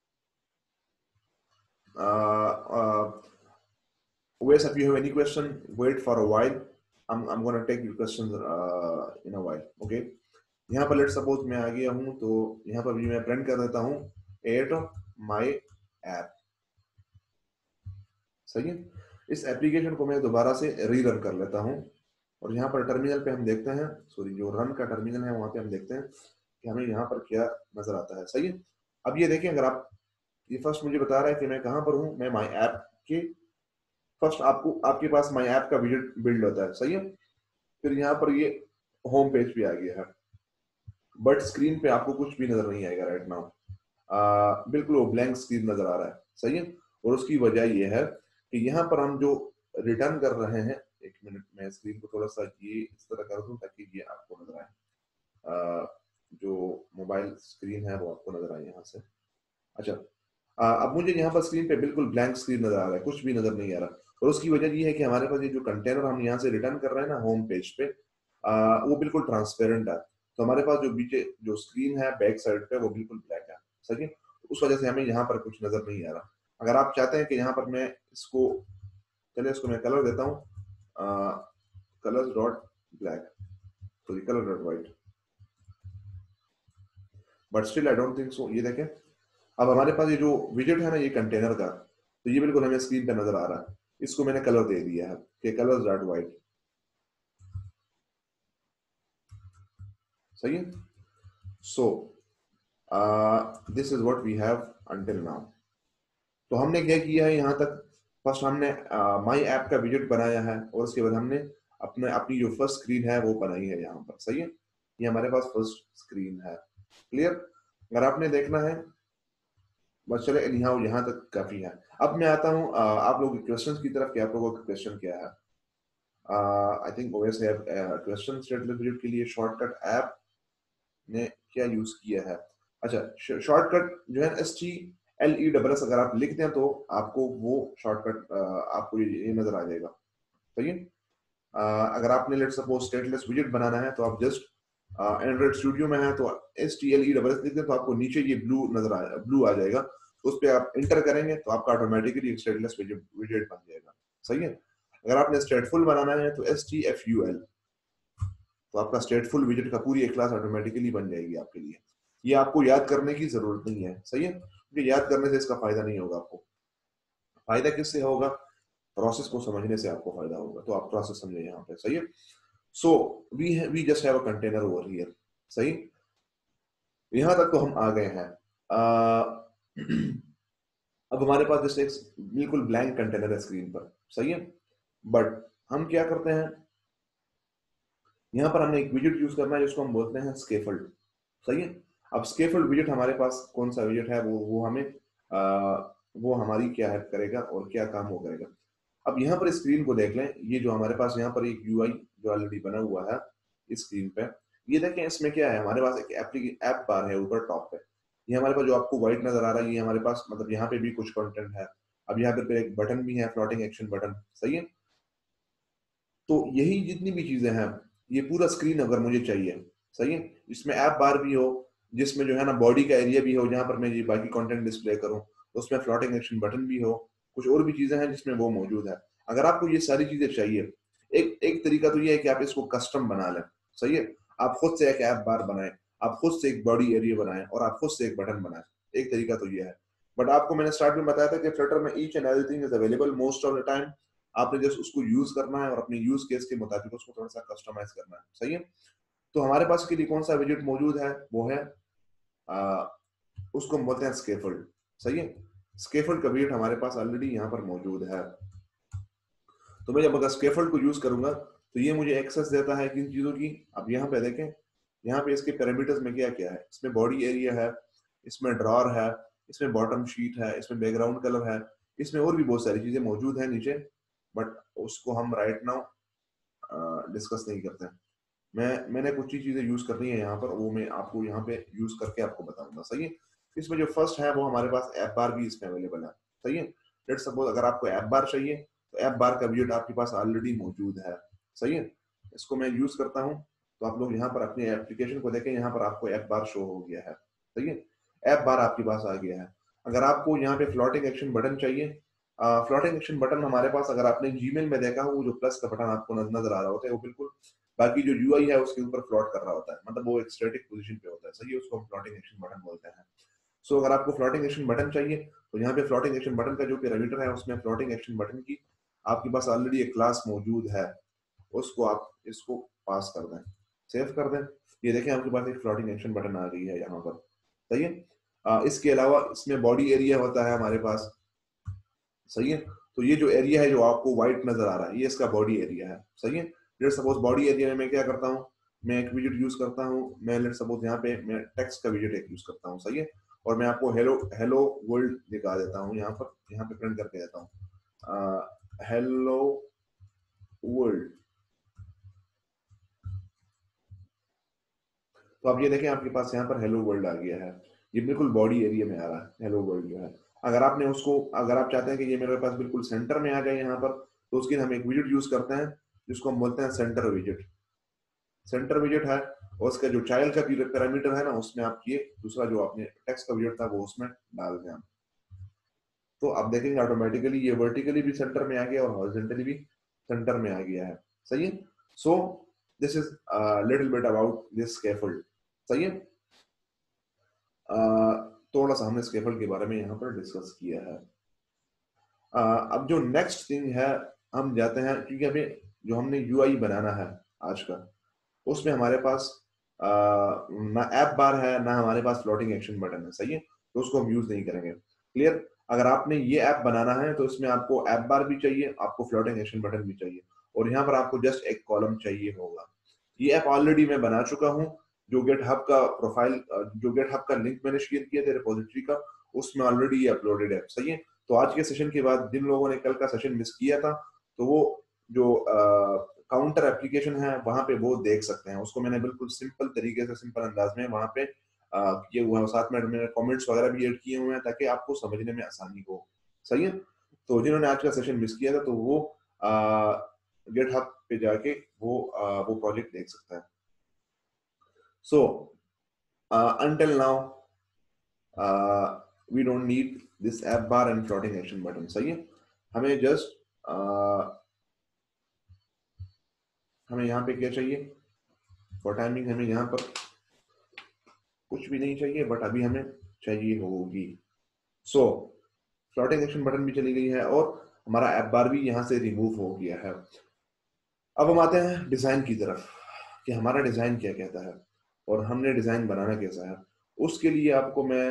Wes, if you have any question, wait for a while. I'm gonna take your questions in a while. Okay. यहाँ पर लेट सपोज मैं आ गया हूँ, तो यहाँ पर भी मैं प्रिंट कर देता हूँ एट माई ऐप, सही है। इस एप्लीकेशन को मैं दोबारा से रीरन कर लेता हूँ, और यहाँ पर टर्मिनल पे हम देखते हैं, सॉरी जो रन का टर्मिनल है वहां पे हम देखते हैं कि हमें यहाँ पर क्या नजर आता है, सही है। अब ये देखिए, अगर आप, ये फर्स्ट मुझे बता रहा है कि मैं कहाँ पर हूँ, मैं माई ऐप के फर्स्ट, आपको आपके पास माई ऐप का विजेट बिल्ड होता है, सही है। फिर यहाँ पर ये होम पेज भी आ गया है, बट स्क्रीन पे आपको कुछ भी नजर नहीं आएगा राइट नाउ, बिल्कुल वो ब्लैंक स्क्रीन नजर आ रहा है, सही है। और उसकी वजह ये है कि यहाँ पर हम जो रिटर्न कर रहे हैं, एक मिनट मैं स्क्रीन को थोड़ा सा ये इस तरह कर दूं ताकि ये आपको नजर आए, जो मोबाइल स्क्रीन है वो आपको नजर आए यहाँ से। अच्छा, अब मुझे यहाँ पर स्क्रीन पे बिल्कुल ब्लैंक स्क्रीन नजर आ रहा है, कुछ भी नजर नहीं आ रहा, और उसकी वजह ये है कि हमारे पास ये जो कंटेनर हम यहाँ से रिटर्न कर रहे हैं ना होम पेज पे, वो बिल्कुल ट्रांसपेरेंट है। तो हमारे पास जो पीछे जो स्क्रीन है बैक साइड पे वो बिल्कुल ब्लैक है, सही है। उस वजह से हमें यहाँ पर कुछ नजर नहीं आ रहा। अगर आप चाहते हैं कि यहाँ पर मैं इसको, चलिए इसको मैं कलर देता हूँ, colour dot black, sorry colour dot white, but still I don't think so. ये देखें, अब हमारे पास ये जो विजेट है ना ये कंटेनर का, तो ये बिल्कुल हमें स्क्रीन पे नजर आ रहा है। इसको मैंने कलर दे दिया है कि कलर डॉट व्हाइट, सही है। So this is what we have until now. तो हमने क्या किया है यहाँ तक, फर्स्ट हमने माई ऐप का विजेट बनाया है, और उसके बाद हमने अपनी जो फर्स्ट स्क्रीन है वो बनाई है यहाँ पर, सही है। ये हमारे पास फर्स्ट स्क्रीन है, क्लियर। अगर आपने देखना है, बस चले यहाँ यहाँ तक काफी है। अब मैं आता हूँ आप लोगों के क्वेश्चंस की तरफ, कि आप लोगों का क्वेश्चन क्या है। I think OS have question statement के लिए शॉर्टकट ऐप ने क्या यूज किया है। अच्छा, शॉर्टकट जो है STLESS अगर आप लिखते हैं तो आपको वो शॉर्टकट आपको ये नजर आ जाएगा, सही है। अगर आपने लेट सपोज स्टेटलेस विजेट बनाना है, तो आप जस्ट एंड्रॉइड स्टूडियो में है तो STLESS लिखते हैं, तो आपको नीचे ये ब्लू आ जाएगा, तो उस पर आप इंटर करेंगे तो आपका ऑटोमेटिकली स्टेटलेस विजेट बन जाएगा, सही है। अगर आपने स्टेटफुल बनाना है तो STFUL, तो आपका स्टेटफुल विजेट का पूरी एक क्लास ऑटोमेटिकली बन जाएगी आपके लिए। ये आपको याद करने की जरूरत नहीं है, सही है, क्योंकि याद करने से इसका फायदा नहीं होगा आपको। फायदा किससे होगा, प्रोसेस को समझने से आपको फायदा होगा, तो आप प्रोसेस समझे यहाँ पे, सही है। So we just have a container over here, सही। यहां तक तो हम आ गए हैं। अब हमारे पास जैसे एक बिल्कुल ब्लैंक कंटेनर है स्क्रीन पर, सही है। बट हम क्या करते हैं, यहाँ पर हमने एक विजेट यूज करना है जिसको हम बोलते हैं स्केफोल्ड, सही है। अब स्केफोल्ड विजेट हमारे पास कौन सा विजेट है, वो हमें वो हमारी क्या हेल्प करेगा और क्या काम वो करेगा। अब यहाँ पर स्क्रीन को देख लें, ये जो हमारे पास यहाँ पर एक यूआई जो ऑलरेडी बना हुआ है इस स्क्रीन पे, ये देखें इसमें क्या है, हमारे पास एक ऐप बार है ऊपर टॉप पे। ये हमारे पास जो आपको व्हाइट नजर आ रहा है, ये हमारे पास मतलब यहाँ पे भी कुछ कंटेंट है। अब यहाँ पे एक बटन भी है, फ्लोटिंग एक्शन बटन, सही है। तो यही जितनी भी चीजें हैं, ये पूरा स्क्रीन अगर मुझे चाहिए, सही है, इसमें ऐप बार भी हो, जिसमें जो है ना बॉडी का एरिया भी हो जहां पर मैं ये बाकी कंटेंट डिस्प्ले करूं, उसमें फ्लोटिंग एक्शन बटन भी हो, कुछ और भी चीजें हैं जिसमें वो मौजूद है। अगर आपको ये सारी चीजें चाहिए, एक एक तरीका तो ये है कि आप इसको कस्टम बना लें, सही है। आप खुद से एक ऐप बार बनाएं, आप खुद से एक बॉडी एरिया बनाएं, और आप खुद से एक बटन बनाएं। एक तरीका तो ये है। बट आपको मैंने स्टार्ट में बताया था कि फ्लटर में each and everything is available most of the time. आपने जस्ट उसको यूज करना है और अपने यूज केस के मुताबिक उसको थोड़ा सा कस्टमाइज करना है, सही है। तो हमारे पास के लिए कौन सा विजेट मौजूद है, वो है आ, उसको हम बोलते हैं स्केफोल्ड, सही है। स्केफोल्ड का विजेट हमारे पास ऑलरेडी यहाँ पर मौजूद है। तो मैं जब अगर स्केफोल्ड को यूज करूंगा तो ये मुझे एक्सेस देता है किन चीजों की। अब यहाँ पे देखें, यहाँ पे इसके पैरामीटर्स में क्या क्या है, इसमें बॉडी एरिया है, इसमें ड्रॉर है, इसमें बॉटम शीट है, इसमें बैकग्राउंड कलर है, इसमें और भी बहुत सारी चीजें मौजूद है नीचे, बट उसको हम राइट नाउ डिस्कस नहीं करते हैं। मैंने कुछ ही चीजें यूज करनी है यहाँ पर, वो मैं आपको यहाँ पे यूज करके आपको बताऊंगा, सही है। इसमें जो फर्स्ट है वो हमारे पास ऐप बार भी इसमें अवेलेबल है, सही है। लेट सपोज अगर आपको ऐप बार चाहिए तो ऐप बार का विजेट आपके पास ऑलरेडी मौजूद है, सही है। इसको मैं यूज करता हूँ, तो आप लोग यहाँ पर अपनी एप्लीकेशन को देखें, यहाँ पर आपको ऐप बार शो हो गया है, सही है, ऐप बार आपके पास आ गया है। अगर आपको यहाँ पे फ्लोटिंग एक्शन बटन चाहिए, फ्लोटिंग एक्शन बटन हमारे पास, अगर आपने जीमेल में देखा हो, वो जो प्लस का बटन आपको नजर आ रहा होता है, वो बिल्कुल बाकी जो यूआई है उसके ऊपर फ्लॉट कर रहा होता है, मतलब वो एक स्टैटिक पोजीशन पे होता है, सही है, उसको हम फ्लोटिंग एक्शन बटन बोलते हैं। सो अगर आपको फ्लोटिंग एक्शन बटन चाहिए तो यहाँ पे फ्लोटिंग एक्शन बटन का जो पैरामीटर है उसमें फ्लोटिंग एक्शन बटन की आपके पास ऑलरेडी एक क्लास मौजूद है, उसको आप इसको पास कर दें, सेव कर दें। ये देखें आपके पास एक फ्लोटिंग एक्शन बटन आ गई है यहाँ पर, सही है। इसके अलावा इसमें बॉडी एरिया होता है हमारे पास, सही है। तो ये जो एरिया है जो आपको व्हाइट नजर आ रहा है, ये इसका बॉडी एरिया है, सही है। लेट सपोज बॉडी एरिया में मैं क्या करता हूँ, मैं एक विजेट यूज करता हूँ, मैं लेट सपोज यहाँ पे मैं टेक्स्ट का विजेट एक यूज करता हूँ, सही है। और मैं आपको हेलो हेलो वर्ल्ड दिखा देता हूँ, यहाँ पे प्रिंट करके देता हूँ, हेलो वर्ल्ड। तो आप ये देखें आपके पास यहाँ पर हेलो वर्ल्ड आ गया है, ये बिल्कुल बॉडी एरिया में आ रहा है हेलो वर्ल्ड जो है। अगर आपने उसको, अगर आप चाहते हैं कि ये मेरे पास बिल्कुल सेंटर में आ जाए यहाँ पर, तो उसके लिए हम एक विजेट यूज करते हैं जिसको हम बोलते हैं सेंटर विजेट। सेंटर विजेट है और उसका जो चाइल्ड का पैरामीटर है ना, उसमें आप ये दूसरा जो आपने टेक्स्ट का विजेट था वो उसमें डाल दें आप, तो आप देखेंगे ऑटोमेटिकली ये वर्टिकली भी सेंटर में आ गया और हॉरिजॉन्टली भी सेंटर में आ गया है, सही है। So this is little bit about this scaffold, सही है। थोड़ा सा हमने स्कैफोल्ड के बारे में यहाँ पर डिस्कस किया है। अब जो नेक्स्ट थिंग है, हम जाते हैं, क्योंकि हमें जो हमने यूआई बनाना है आज का, उसमें हमारे पास ना ऐप बार है ना हमारे पास फ्लोटिंग एक्शन बटन है, सही है, तो उसको हम यूज नहीं करेंगे, क्लियर। अगर आपने ये ऐप बनाना है तो इसमें आपको ऐप बार भी चाहिए, आपको फ्लोटिंग एक्शन बटन भी चाहिए, और यहाँ पर आपको जस्ट एक कॉलम चाहिए होगा। ये ऐप ऑलरेडी मैं बना चुका हूँ, जो गेट हब का प्रोफाइल, जो गेट हब का लिंक मैंने शेयर किया था रिपोजिटरी का, उसमें ऑलरेडी ये अपलोडेड है, सही है। तो आज के सेशन के बाद जिन लोगों ने कल का सेशन मिस किया था, तो वो जो काउंटर एप्लीकेशन है वहां पे वो देख सकते हैं, उसको मैंने बिल्कुल सिंपल तरीके से, सिंपल अंदाज में वहां पे किए हुए हैं, साथ में मैंने कमेंट्स वगैरह भी ऐड किए हुए हैं ताकि आपको समझने में आसानी हो, सही है। तो जिन्होंने आज का सेशन मिस किया था तो वो गेट हब पे जाके वो प्रोजेक्ट देख सकता है। सो until now we don't need this app bar and floating action button, सही है। हमें जस्ट हमें यहाँ पे क्या चाहिए, फॉर टाइमिंग हमें यहाँ पर कुछ भी नहीं चाहिए, बट अभी हमें चाहिए होगी। सो फ्लोटिंग एक्शन बटन भी चली गई है और हमारा ऐप बार भी यहाँ से रिमूव हो गया है। अब हम आते हैं डिजाइन की तरफ कि हमारा डिजाइन क्या कहता है और हमने डिजाइन बनाना कैसा है। उसके लिए आपको मैं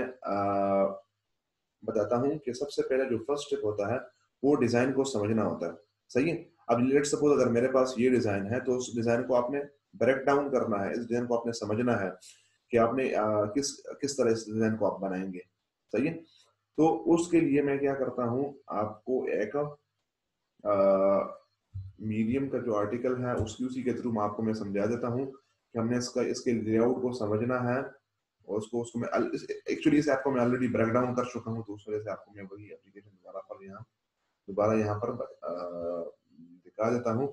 बताता हूँ कि सबसे पहले जो फर्स्ट स्टेप होता है वो डिजाइन को समझना होता है, सही है। अब लेट सपोज अगर मेरे पास ये डिजाइन है तो उस डिजाइन को आपने ब्रेक डाउन करना है, इस डिजाइन को आपने समझना है कि आपने किस किस तरह इस डिजाइन को आप बनाएंगे, सही है। तो उसके लिए मैं क्या करता हूँ, आपको एक मीडियम का जो आर्टिकल है उसकी उसी के थ्रू आपको मैं समझा देता हूँ कि हमने इसके लेआउट को समझना है, और उसको उसको मैं एक्चुअली इस ऐप को मैं ऑलरेडी ब्रेक डाउन कर चुका हूँ, तो उस वजह से आपको मैं वही एप्लीकेशन दोबारा यहाँ पर दिखा देता हूँ।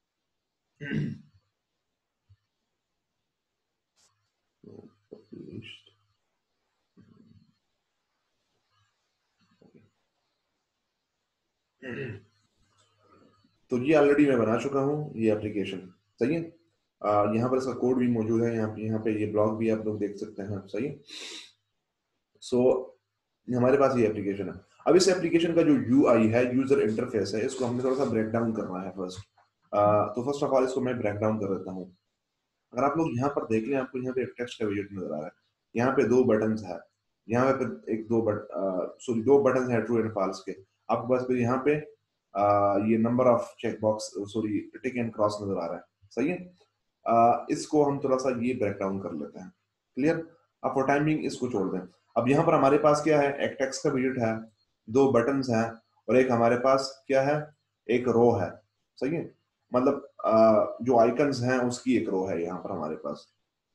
तो ये ऑलरेडी मैं बना चुका हूँ ये एप्लीकेशन, सही है। यहाँ पर इसका कोड भी मौजूद है, यहाँ पे ये ब्लॉग भी आप लोग देख सकते हैं, सही है। सो हमारे पास ये एप्लीकेशन है। अब इस एप्लीकेशन का जो यूआई है, यूजर इंटरफेस है, इसको हमने थोड़ा सा ब्रेक डाउन करना है फर्स्ट। तो फर्स्ट ऑफ ऑल इसको मैं ब्रेक डाउन कर देता हूँ। अगर आप लोग यहाँ पर देख लें, आपको यहाँ पे एक टेक्स्ट का विजेट नजर आ रहा है, यहाँ पे दो बटन्स है, यहाँ पे एक दो बटन है ट्रू एंड फॉल्स के, आपके पास फिर यहाँ पे ये number of check box, sorry tick and cross नजर आ रहा है, सही है। इसको हम थोड़ा सा ये ब्रेक डाउन कर लेते हैं, क्लियर। अब फॉर टाइमिंग इसको छोड़ दें। अब यहाँ पर हमारे पास क्या है, एक टेक्स्ट का विजेट है, दो बटन्स हैं, और एक हमारे पास क्या है, एक रो है, सही है। मतलब जो आइकन्स हैं उसकी एक रो है यहाँ पर हमारे पास।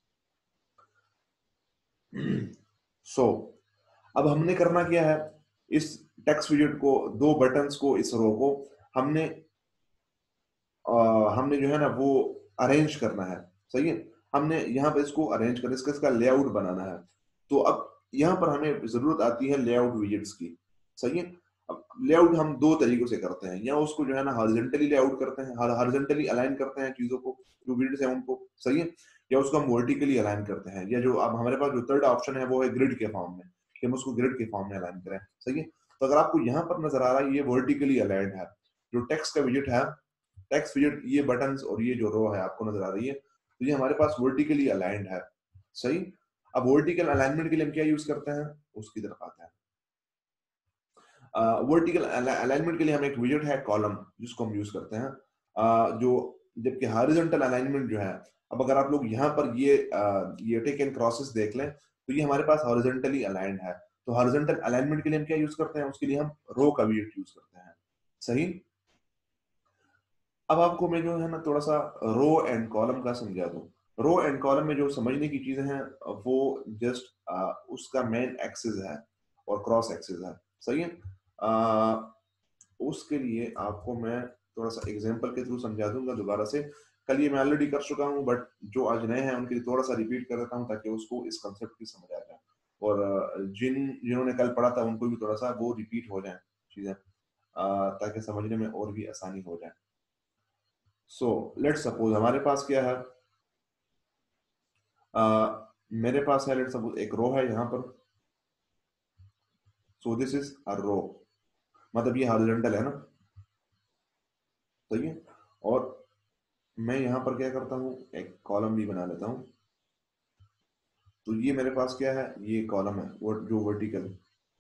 सो अब हमने करना क्या है, इस टेक्स्ट विजेट को, दो बटन्स को, इस रो को हमने हमने जो है ना वो अरेंज करना है, सही है। हमने यहाँ पे इसको अरेंज कर इसका लेआउट बनाना है। तो अब यहाँ पर हमें जरूरत आती है लेआउट विजेट्स की। सही है। अब लेआउट हम दो तरीकों से करते हैं, या उसको जो है ना हॉरिजॉन्टली लेआउट करते हैं, हॉरिजॉन्टली अलाइन करते हैं चीजों को, जो विजेट्स है उनको। सही है। या उसको हम वर्टिकली अलाइन करते हैं, या जो अब हमारे पास जो थर्ड ऑप्शन है वो है ग्रिड के फॉर्म में, कि हम उसको ग्रिड के फॉर्म में अलाइन करें। सही है। तो अगर आपको यहाँ पर नजर आ रहा है ये वर्टिकली अलाइंड है, जो टेक्स्ट का विजेट है, टेक्स्ट विजेट, ये बटन्स और ये जो रो है आपको नजर आ रही है, तो ये हमारे पास वर्टिकली अलाइंड है। सही। अब वर्टिकल अलाइनमेंट के लिए हम क्या यूज करते हैं, उसकी तरफ आते हैं। वर्टिकल अलाइनमेंट के लिए हम एक विजेट है कॉलम, जिसको हम यूज करते हैं। जो जबकि हॉरिजॉन्टल अलाइनमेंट जो है, अब अगर आप लोग यहाँ पर ये टेक एंड क्रॉसेस देख लें, तो ये हमारे पास हॉरिजॉन्टली अलाइंड है। तो हॉरिजॉन्टल अलाइनमेंट के लिए हम क्या यूज करते हैं, उसके लिए हम रो का विजेट यूज करते हैं। सही। अब आपको मैं जो है ना थोड़ा सा रो एंड कॉलम का समझा दूं। रो एंड कॉलम में जो समझने की चीजें हैं, वो जस्ट उसका मेन एक्सिस है और क्रॉस एक्सिस है। सही है। उसके लिए आपको मैं थोड़ा सा एग्जांपल के थ्रू समझा दूंगा दोबारा से। कल ये मैं ऑलरेडी कर चुका हूं, बट जो आज नए हैं उनके लिए थोड़ा सा रिपीट कर देता हूं, ताकि उसको इस कंसेप्ट की समझ आ जाए, और जिन्होंने कल पढ़ा था उनको भी थोड़ा सा वो रिपीट हो जाए चीजें, ताकि समझने में और भी आसानी हो जाए। सो लेट्स सपोज हमारे पास क्या है, मेरे पास है, लेट्स सपोज एक रो है यहाँ पर। सो दिस इज अ रो, मतलब ये हॉरिजॉन्टल है ना। सही है। और मैं यहाँ पर क्या करता हूँ, एक कॉलम भी बना लेता हूँ। तो ये मेरे पास क्या है, ये कॉलम है वो जो वर्टिकल।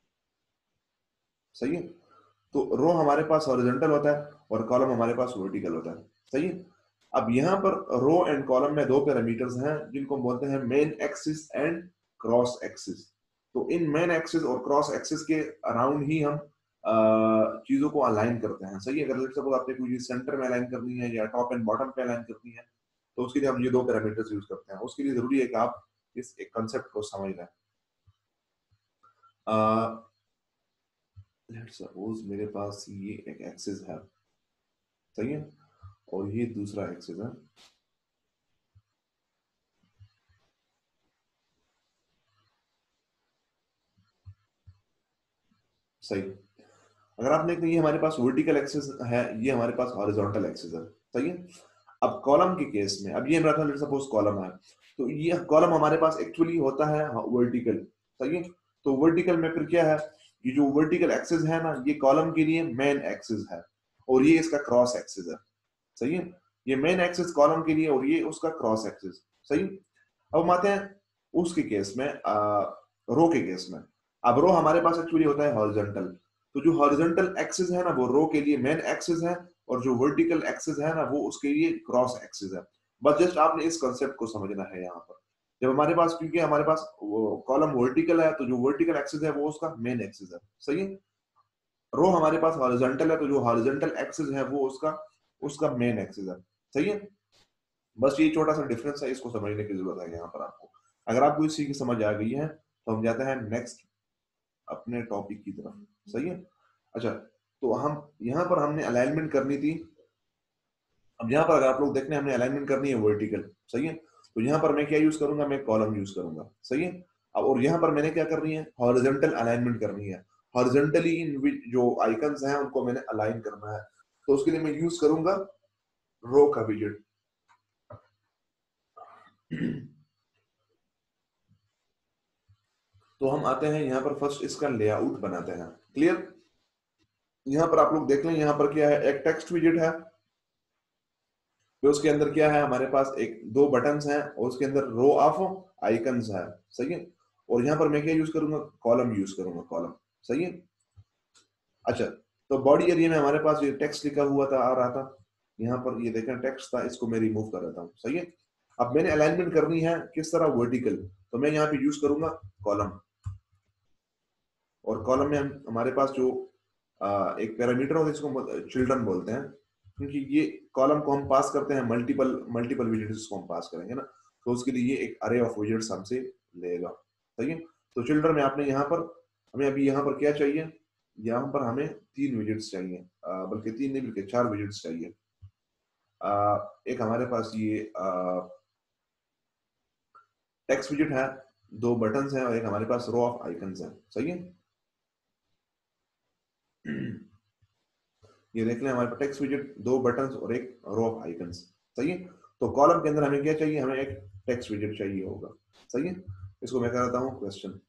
सही है। तो रो हमारे पास हॉरिजॉन्टल होता है और कॉलम हमारे पास वर्टिकल होता है। सही है। अब यहाँ पर रो एंड कॉलम में दो पैरामीटर्स हैं, जिनको हम बोलते हैं main axis and cross axis. तो इन मेन एक्सिस और क्रॉस एक्सिस के अराउंड ही हम चीजों को अलाइन करते हैं। सही है। अगर लेट्स सपोज आपने कोई चीज सेंटर में अलाइन करनी है या टॉप एंड बॉटम पे अलाइन करनी है, तो उसके लिए हम ये दो पैरामीटर्स यूज करते हैं। उसके लिए जरूरी है कि आप इस एक कंसेप्ट को समझ लें। लेट्स सपोज मेरे पास ये एक एक्सिस है। सही है। और ये दूसरा एक्सिस है। सही। अगर आप देखें, ये हमारे पास वर्टिकल एक्सिस है, ये हमारे पास हॉरिजॉन्टल एक्सिस है। सही है। अब कॉलम के केस में, अब ये मेरा था लेट्स सपोज कॉलम है, तो ये कॉलम हमारे पास एक्चुअली होता है वर्टिकल। सही है। तो वर्टिकल में फिर क्या है, ये जो वर्टिकल एक्सिस है ना, ये कॉलम के लिए मेन एक्सिस है, और ये इसका क्रॉस एक्सिस है। सही है। ये मेन एक्सिस कॉलम के लिए और ये उसका क्रॉस एक्सिस। सही। अब हम आते हैं उसके केस में, रो के केस में। अब रो हमारे पास एक्चुअली होता है हॉरिजॉन्टल। तो जो हॉरिजॉन्टल एक्सिस है ना, वो रो के लिए मेन एक्सिस है, और जो वर्टिकल एक्सिस है ना, वो उसके लिए क्रॉस एक्सिस है। बस जस्ट आपने इस कंसेप्ट को समझना है यहाँ पर। जब हमारे पास, क्योंकि हमारे पास कॉलम वर्टिकल है, तो जो वर्टिकल एक्सिस है वो उसका मेन एक्सिस है। सही है। रो हमारे पास हॉरिजॉन्टल है, तो जो हॉरिजॉन्टल एक्सिस है वो उसका उसका मेन एक्सिस है। सही है। बस ये छोटा सा डिफरेंस है, इसको समझने की जरूरत है यहाँ पर आपको। अगर आपको इस चीज की समझ आ गई है, तो हम जाते हैं नेक्स्ट अपने टॉपिक की तरफ। सही है। अच्छा, तो हम यहाँ पर हमने अलाइनमेंट करनी थी। अब यहाँ पर अगर आप लोग देखने, हमने अलाइनमेंट करनी है वर्टिकल। सही है। तो यहाँ पर मैं क्या यूज करूंगा, मैं कॉलम यूज करूंगा। सही है। अब और यहाँ पर मैंने क्या करनी है, हॉरिजॉन्टल अलाइनमेंट करनी है। हॉरिजॉन्टली इन जो आइकन्स हैं उनको मैंने अलाइन करना है, तो उसके लिए मैं यूज करूंगा रो का विजेट। तो हम आते हैं यहाँ पर, फर्स्ट इसका लेआउट बनाते हैं। क्लियर। यहाँ पर आप लोग देख लें, यहाँ पर क्या है, एक टेक्स्ट विजेट है, तो उसके अंदर क्या है, हमारे पास एक दो बटन्स हैं, और उसके अंदर रो ऑफ आइकन्स है। सही है। और यहाँ पर मैं क्या यूज करूंगा, कॉलम यूज करूंगा, कॉलम। सही है। अच्छा, तो बॉडी एरिया में हमारे पास ये टेक्स्ट लिखा हुआ था, आ रहा था। यहाँ पर ये देखें टेक्स्ट था, इसको मैं रिमूव कर देता हूँ। सही है। अब मैंने अलाइनमेंट करनी है किस तरह, वर्टिकल। तो मैं यहाँ पे यूज करूंगा कॉलम। और कॉलम में हमारे पास जो एक पैरामीटर होता है, जिसको चिल्ड्रन बोलते हैं, क्योंकि ये कॉलम को हम पास करते हैं मल्टीपल मल्टीपल विजेट्स को हम पास करेंगे ना, तो उसके लिए ये एक अरे ऑफ विजेट्स हमसे लेगा। सही है। तो चिल्ड्रन में आपने यहाँ पर, हमें अभी यहाँ पर क्या चाहिए, यहाँ पर हमें 3 विजेट्स चाहिए, बल्कि 3 नहीं बल्कि 4 विजेट्स चाहिए। एक हमारे पास ये टेक्स्ट विजेट है, दो बटन्स हैं और एक हमारे पास रो ऑफ आइकन्स है। सही है। ये देख लें, हमारे पास टेक्स्ट विजेट, दो बटन्स और एक रो ऑफ आइकन्स। सही है। तो कॉलम के अंदर हमें क्या चाहिए, हमें एक टेक्स्ट विजेट चाहिए होगा। सही है। इसको मैं कराता हूँ क्वेश्चन।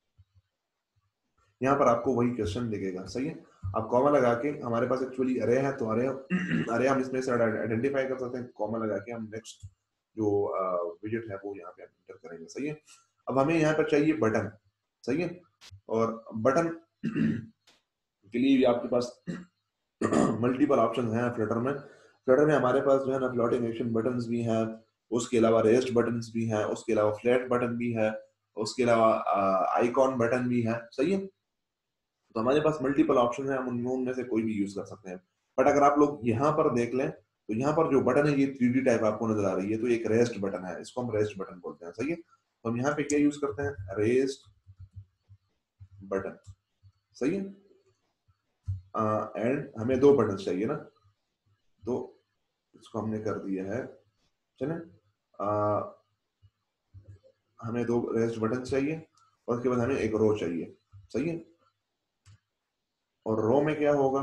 यहाँ पर आपको वही क्वेश्चन दिखेगा। सही है। अब कॉमा लगा के, हमारे पास एक्चुअली अरे है तो अरे अरे हम इसमें से आइडेंटिफाई कर सकते हैं। कॉमा लगा के हम नेक्स्ट जो विजेट है वो यहाँ पे एंटर करेंगे। सही है। अब हमें यहाँ पर चाहिए बटन। सही है। और बटन के लिए भी आपके पास मल्टीपल ऑप्शन हैं फ्लटर में। फ्लटर में हमारे पास जो है ना फ्लोटिंग एक्शन बटन्स भी हैं, उसके अलावा रेस्ट बटन्स भी हैं, उसके अलावा फ्लैट बटन भी है, उसके अलावा आइकॉन बटन भी है। सही है। तो हमारे पास मल्टीपल ऑप्शन है, हम उनमें से कोई भी यूज कर सकते हैं। बट अगर आप लोग यहाँ पर देख लें तो यहाँ पर जो बटन है ये 3D टाइप आपको नजर आ रही है, तो एक रेस्ट बटन है, इसको हम रेस्ट बटन बोलते हैं। सही है। तो हम यहाँ पे क्या यूज करते हैं, रेस्ट बटन। सही है। एंड हमें दो बटन चाहिए ना, तो इसको हमने कर दिया है। चले, हमें दो रेस्ट बटन चाहिए और उसके बाद हमें एक रो चाहिए। सही है। और रो में क्या होगा,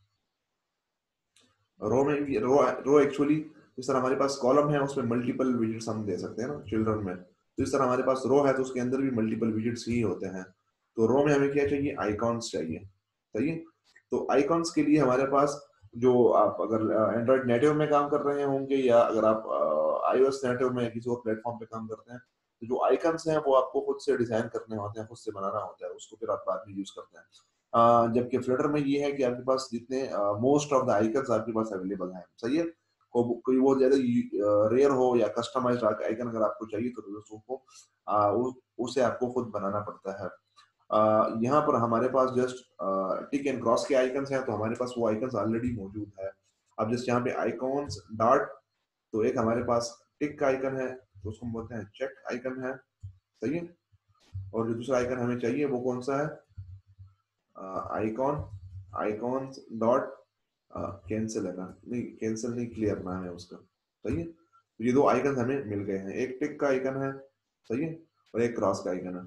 रो में रो एक्चुअली जिस तरह हमारे पास कॉलम है उसमें मल्टीपल विजिट्स हम दे सकते हैं ना चिल्ड्रन में, तो इस तरह हमारे पास रो है तो उसके अंदर भी मल्टीपल विजिट्स ही होते हैं। तो रो में हमें क्या चाहिए, आइकॉन्स चाहिए। सही है। तो आइकॉन्स के लिए हमारे पास, जो आप अगर एंड्रॉइड नेटिव में काम कर रहे होंगे या अगर आप आईओएस नेटिव में किसी और प्लेटफॉर्म पे काम करते हैं, तो जो आइकन्स हैं वो आपको खुद से डिजाइन करने होते हैं, खुद से बनाना होता है, उसको फिर आप बाद में यूज करते हैं। जबकि फ्लटर में ये है कि आपके पास जितने मोस्ट ऑफ द आइकन्स आपके पास अवेलेबल हैं। सही है। कोई बहुत ज्यादा रेयर हो या कस्टमाइज्ड आइकन अगर आपको चाहिए तो उसको उसे आपको खुद बनाना पड़ता है। यहाँ पर हमारे पास जस्ट टिक एंड क्रॉस के आइकन्स हैं, तो हमारे पास वो आइकन्स ऑलरेडी मौजूद है। अब जस्ट यहाँ पे आइकॉन्स डॉट, तो एक हमारे पास टिक का आइकन है तो उसको हम बोलते हैं चेक आइकन है। सही है। और जो दूसरा आइकन हमें चाहिए वो कौन सा है, आइकॉन, आइकॉन डॉट कैंसिल है ना, नहीं कैंसिल नहीं, क्लियर नाम है उसका। सही है। तो ये दो आइकन हमें मिल गए हैं, एक टिक का आइकन है। सही है। और एक क्रॉस का आइकन है।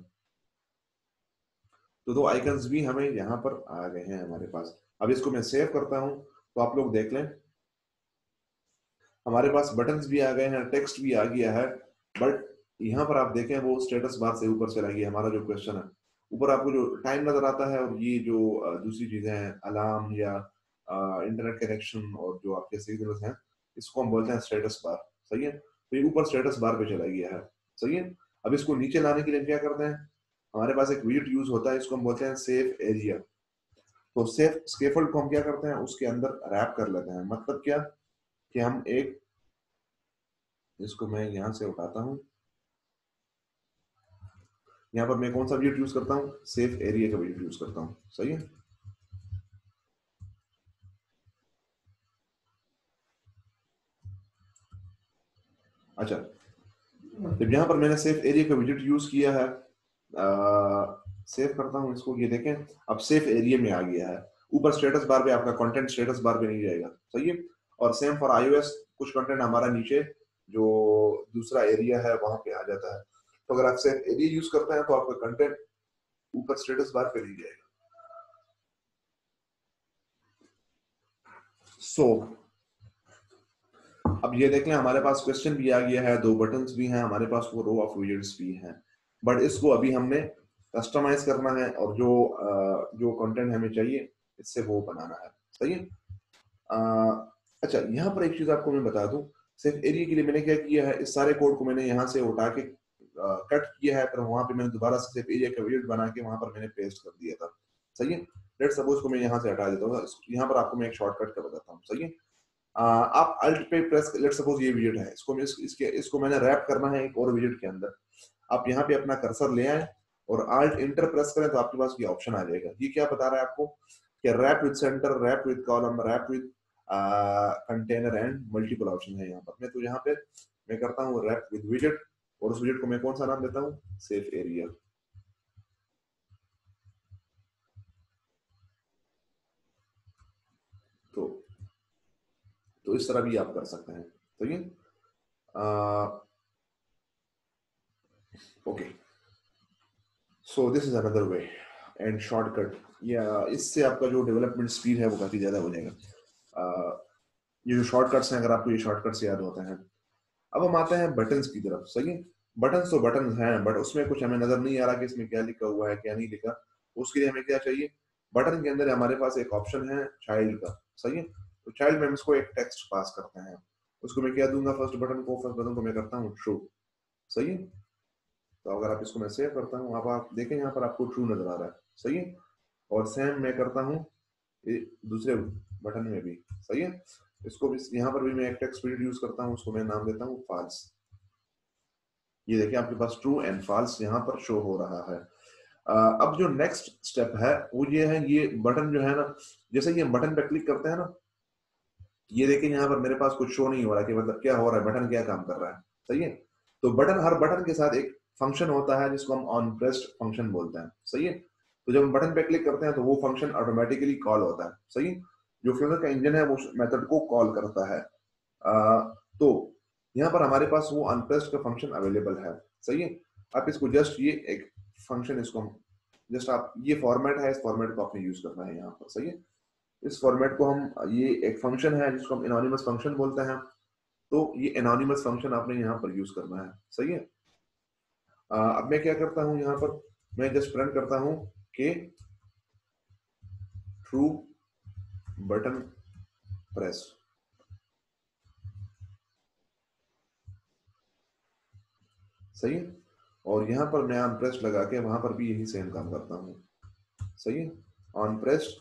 तो दो आइकन्स भी हमें यहाँ पर आ गए हैं हमारे पास। अब इसको मैं सेव करता हूँ तो आप लोग देख लें, हमारे पास बटन्स भी आ गए हैं, टेक्स्ट भी आ गया है। बट यहाँ पर आप देखें वो स्टेटस बार से ऊपर चला गया, हमारा जो क्वेश्चन है ऊपर आपको जो टाइम नजर आता है, और ये जो दूसरी चीजें हैं अलार्म या इंटरनेट कनेक्शन और जो आपके सिग्नल्स हैं, इसको हम बोलते हैं स्टेटस बार। सही है। तो ये ऊपर स्टेटस बार पे चला गया है। सही है। अब इसको नीचे लाने के लिए क्या करते हैं, हमारे पास एक विजेट यूज होता है, इसको हम बोलते हैं सेफ एरिया। तो सेफ स्केफोल्ड को हम क्या करते हैं, उसके अंदर रैप कर लेते हैं। मतलब क्या कि हम एक, इसको मैं यहां से उठाता हूं, यहाँ पर मैं कौन सा विजेट यूज करता हूँ, सेफ एरिया का विजेट यूज करता हूँ। सही है। अच्छा, जब यहाँ पर मैंने सेफ एरिया का विजेट यूज किया है, सेव करता हूँ इसको, ये देखें अब सेफ एरिया में आ गया है। ऊपर स्टेटस बार पे आपका कंटेंट स्टेटस बार पे नहीं जाएगा। सही है। और सेम फॉर आईओएस, कुछ कंटेंट हमारा नीचे जो दूसरा एरिया है वहां पे आ जाता है। तो अगर आप सेफ एरिया यूज करते हैं तो आपका कंटेंट ऊपर स्टेटस बार पे नहीं जाएगा। सो अब ये देख लें, हमारे पास क्वेश्चन भी आ गया है, दो बटन्स भी हैं हमारे पास, वो रो ऑफ विजेट्स भी हैं। बट इसको अभी हमने कस्टमाइज करना है और जो कंटेंट हमें चाहिए इससे वो बनाना है। सही है। अच्छा, यहाँ पर एक चीज आपको मैं बता दूं, सिर्फ एरिया के लिए मैंने क्या किया है, इस सारे कोड को मैंने यहाँ से उठा के कट किया है, पर वहां पे मैंने दोबारा से सिर्फ एरिया का विजेट बना के वहां पर मैंने पेस्ट कर दिया था। सही है। लेट सपोज को मैं यहाँ से हटा देता हूँ, यहाँ पर आपको मैं एक शॉर्टकट का बताता हूँ। सही है। आप अल्ट पे प्रेस, लेट सपोज ये विजेट है, इसको मैं इसको मैंने रैप करना है एक और विजेट के अंदर। आप यहाँ पे अपना कर्सर ले आए और अल्ट इंटर प्रेस करें तो आपके पास ये ऑप्शन आ जाएगा। ये क्या बता रहा है आपको कि wrap with centre, wrap with column, wrap with container and multiple option है यहाँ पर। मैं तो यहाँ पे मैं करता हूँ रैप विद विजेट, और उस विजेट को मैं कौन सा नाम देता हूँ, सेफ एरिया। तो तो इस तरह भी आप कर सकते हैं। तो ये okay, so this is another way and shortcut, या इससे आपका जो डेवलपमेंट स्पीड है वो काफी ज्यादा हो जाएगा। ये जो शॉर्टकट्स हैं, अगर आपको ये शॉर्टकट्स याद होते हैं। अब हम आते हैं बटन्स की तरफ। सही है, बटन्स तो बटन्स हैं, बट उसमें कुछ हमें नजर नहीं आ रहा कि इसमें क्या लिखा हुआ है क्या नहीं लिखा। उसके लिए हमें क्या चाहिए, बटन के अंदर हमारे पास एक ऑप्शन है चाइल्ड का। सही है, तो चाइल्ड में हम इसको एक टेक्स्ट पास करते हैं। उसको मैं क्या दूंगा, फर्स्ट बटन को मैं करता हूँ ट्रू। सही है, तो अगर आप इसको मैं सेव करता हूँ, आप देखें यहाँ पर आपको ट्रू नजर आ रहा है। सही है, और सेम मैं करता हूँ दूसरे बटन में भी। सही है, इसको भी यहाँ पर भी मैं एक टेक्स्ट फील्ड यूज करता हूँ, उसको मैं नाम देता हूँ फॉल्स। ये देखिए आपके पास ट्रू एंड फॉल्स यहाँ पर शो हो रहा है। अब जो नेक्स्ट स्टेप है वो ये है, ये बटन जो है ना, जैसे ये बटन पे क्लिक करते हैं ना, ये देखिए यहाँ पर मेरे पास कुछ शो नहीं हो रहा कि मतलब क्या हो रहा है, बटन क्या काम कर रहा है। सही है, तो बटन, हर बटन के साथ एक फंक्शन होता है जिसको हम ऑन प्रेस्ड फंक्शन बोलते हैं। सही है, तो जब हम बटन पे क्लिक करते हैं तो वो फंक्शन ऑटोमेटिकली कॉल होता है। सही है, जो फ्यूजन का इंजन है वो मेथड को कॉल करता है। तो यहाँ पर हमारे पास वो अनप्रेस्ड का फंक्शन अवेलेबल है। सही है, आप इसको जस्ट ये एक फंक्शन, इसको हम जस्ट, आप ये फॉर्मेट है, इस फॉर्मेट को आपने यूज करना है यहाँ पर। सही है, इस फॉर्मेट को हम, ये एक फंक्शन है जिसको हम एनोनिमस फंक्शन बोलते हैं, तो ये एनोनिमस फंक्शन आपने यहाँ पर यूज करना है। सही है, अब मैं क्या करता हूँ यहाँ पर, मैं जस्ट प्रिंट करता हूँ कि ट्रू बटन प्रेस। सही है, और यहाँ पर मैं ऑन प्रेस लगा के वहां पर भी यही सेम काम करता हूँ। सही है, ऑन प्रेस।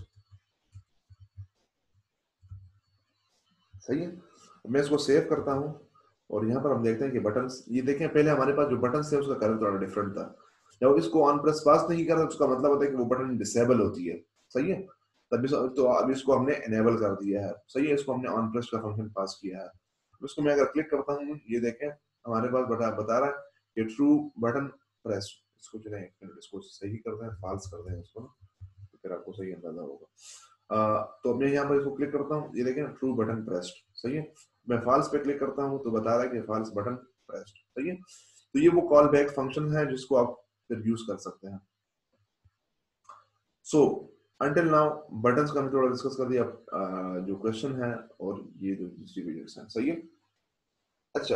सही है, मैं इसको सेव करता हूँ, और यहाँ पर हम देखते हैं कि बटन्स, ये देखें पहले हमारे पास जो बटन्स थे उसका कलर थोड़ा डिफरेंट था। जब इसको ऑन प्रेस पास नहीं कर रहा, उसका मतलब होता है कि वो बटन डिसेबल होती है। सही है, तब तो अब इसको हमने एनेबल कर दिया है। सही है, इसको हमने ऑन प्रेस का फंक्शन पास किया है। इसको मैं अगर क्लिक करता हूँ, ये देखें हमारे पास बता रहा है कि ट्रू बटन प्रेस। इसको चले एक मिनट, इसको सही करते हैं, फाल्स कर दें इसको ना, तो फिर आपको सही अंदाजा होगा। तो मैं यहाँ पर इसको क्लिक करता हूँ, ये देखें ट्रू बटन प्रेस्ड। सही है, मैं फॉल्स पे क्लिक करता हूँ तो बता रहा है कि फॉल्स बटन प्रेस्ड। सही है, तो ये वो कॉल बैक फंक्शन है जिसको आप फिर यूज कर सकते हैं। सो अंटिल नाउ बटन्स का हमने थोड़ा डिस्कस कर दिया। जो क्वेश्चन है और ये जो दूसरी वीडियोस हैं। सही है, अच्छा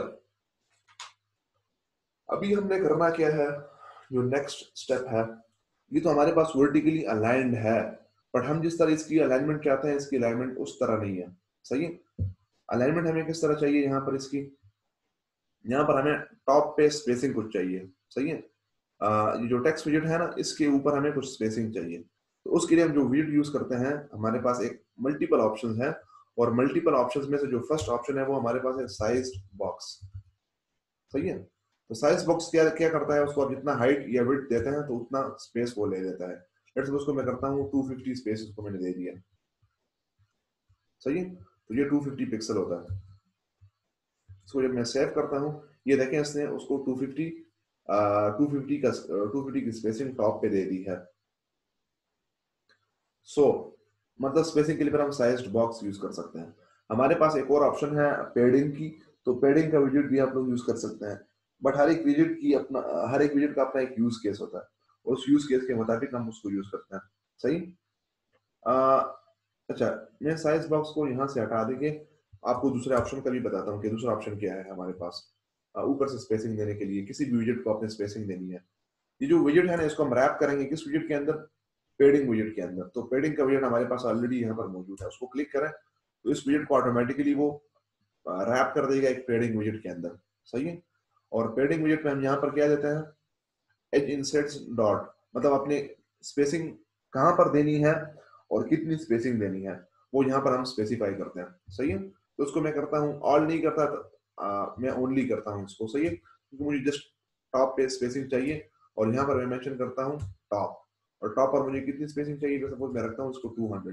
अभी हमने करना क्या है, जो नेक्स्ट स्टेप है, ये तो हमारे पास वर्टिकली अलाइंड है, बट हम जिस तरह इसकी अलाइनमेंट चाहते हैं, इसकी अलाइनमेंट उस तरह नहीं है। सही है, अलाइनमेंट हमें किस तरह चाहिए, यहाँ पर इसकी, यहाँ पर हमें टॉप पे स्पेसिंग कुछ चाहिए। सही है, ये जो टेक्स्ट विजेट है ना, इसके ऊपर हमें कुछ स्पेसिंग चाहिए। तो उसके लिए हम जो विजेट यूज करते हैं, हमारे पास एक मल्टीपल ऑप्शंस हैं, और मल्टीपल ऑप्शंस में से जो फर्स्ट ऑप्शन है वो हमारे पास है साइज बॉक्स। सही है, तो साइज बॉक्स क्या क्या करता है, उसको आप जितना हाइट या विड्थ देते हैं तो उतना स्पेस वो ले लेता है। लेट्स सपोज को मैं करता हूँ 250 स्पेस, उसको मैंने दे दिया। सही है, तो ये 250 पिक्सल होता है। इसको जब मैं सेव करता हूँ, ये देखें इसने उसको 250 250 की स्पेसिंग टॉप पे दे दी है। मतलब स्पेसिंग के लिए फिर हम साइज्ड बॉक्स यूज कर सकते हैं। हमारे पास एक और ऑप्शन है पेडिंग की, तो पेडिंग का विजेट भी आप लोग यूज कर सकते हैं, बट हर एक विजेट का अपना एक यूज केस होता है, उस यूज केस के मुताबिक हम उसको यूज करते हैं। सही, आ, अच्छा, मैं साइज बॉक्स को यहाँ से हटा देके आपको दूसरे ऑप्शन का भी बताता हूँ कि दूसरा ऑप्शन क्या है हमारे पास। ऊपर से स्पेसिंग देने के लिए किसी भी विजेट को आपने स्पेसिंग देनी है। ये जो विजेट है ना, इसको हम रैप करेंगे किस विजेट के अंदर, पेडिंग विजेट के अंदर। तो पेडिंग का विजेट हमारे पास ऑलरेडी यहाँ पर मौजूद है, उसको क्लिक करें तो इस विजेट को ऑटोमेटिकली वो रैप कर देगा एक पेडिंग विजेट के अंदर। सही है, और पेडिंग विजेट में हम यहाँ पर क्या देते हैं, एज इंसर्ट्स डॉट, मतलब अपने स्पेसिंग कहाँ पर देनी है और कितनी स्पेसिंग देनी है, वो यहाँ पर हम स्पेसिफाई करते हैं। सही है, तो उसको मैं करता हूँ, ऑल नहीं करता, मैं ओनली करता हूँ इसको। सही है, क्योंकि मुझे जस्ट टॉप पे स्पेसिंग चाहिए, और यहाँ पर मैं मेंशन करता हूँ टॉप, और टॉप पर मुझे कितनी स्पेसिंग चाहिए, सपोज मैं रखता हूँ इसको 200।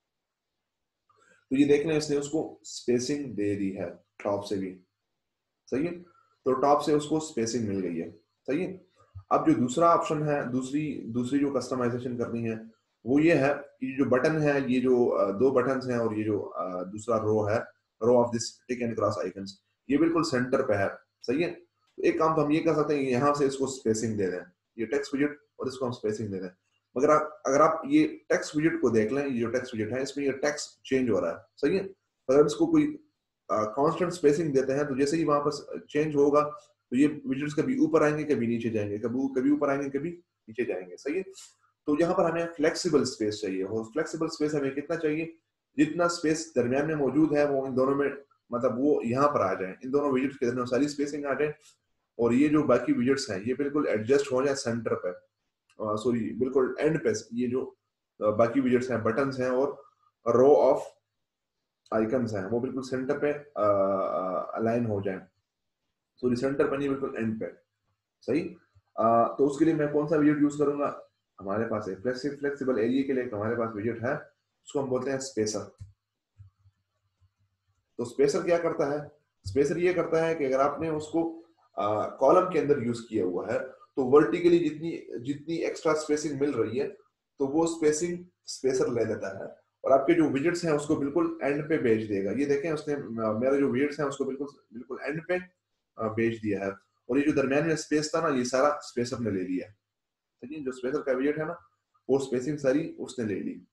तो ये देख लें इसने उसको स्पेसिंग दे दी है टॉप से भी। सही है, तो टॉप से उसको स्पेसिंग मिल गई है। सही है, अब जो दूसरा ऑप्शन है, दूसरी दूसरी जो कस्टमाइजेशन करनी है, वो ये है कि जो बटन है, ये जो दो बटन्स हैं, और ये जो दूसरा रो है, row of this tick and cross icons, ये बिल्कुल सेंटर पे है। सही है, तो एक काम तो हम ये कर सकते हैं, यहाँ से इसको स्पेसिंग दे दें, ये टेक्स्ट विजेट और इसको हम स्पेसिंग दे दें। मगर अगर आप ये टेक्स्ट विजेट को देख लें, ये जो टेक्स्ट विजेट है इसमें ये टेक्स्ट चेंज हो रहा है, सही है। अगर इसको कोई कांस्टेंट स्पेसिंग देते हैं तो जैसे ही वहां पर चेंज होगा तो ये विजेट्स कभी ऊपर आएंगे कभी नीचे जाएंगे, कभी कभी ऊपर आएंगे कभी नीचे जाएंगे, सही है। तो यहाँ पर हमें फ्लेक्सिबल स्पेस चाहिए, और फ्लेक्सिबल स्पेस हमें कितना चाहिए, जितना स्पेस दरमियान में मौजूद है वो इन दोनों में, मतलब वो यहाँ पर आ जाए, इन दोनों विजेट्स के दरमियान सारी स्पेसिंग आ जाए, और ये जो बाकी विजेट्स हैं ये बिल्कुल एडजस्ट हो जाए सेंटर पे, सॉरी बिल्कुल एंड पे, ये जो बाकी विजेट्स हैं, बटन्स हैं और रो ऑफ आइकन्स हैं वो बिल्कुल सेंटर पे अलाइन हो जाए, सॉरी सेंटर पे नहीं बिल्कुल एंड पे, सही। तो उसके लिए मैं कौन सा विजेट यूज करूंगा, हमारे पास है फ्लेक्सिबल एरिया के लिए हमारे पास विजेट है, उसको हम बोलते हैं स्पेसर। तो स्पेसर क्या करता है, स्पेसर ये करता है कि अगर आपने उसको कॉलम के अंदर यूज किया हुआ है तो वर्टिकली जितनी जितनी एक्स्ट्रा स्पेसिंग मिल रही है तो वो स्पेसिंग स्पेसर ले लेता है, और आपके जो विजेट्स हैं उसको बिल्कुल एंड पे भेज देगा। ये देखें उसने मेरे जो विजेट्स हैं उसको बिल्कुल बिल्कुल एंड पे भेज दिया है, और ये जो दरमियान में स्पेस था ना ये सारा स्पेसर ने ले लिया, ठीक है। जो स्पेसर का विजेट है ना वो स्पेसिंग सारी उसने ले ली।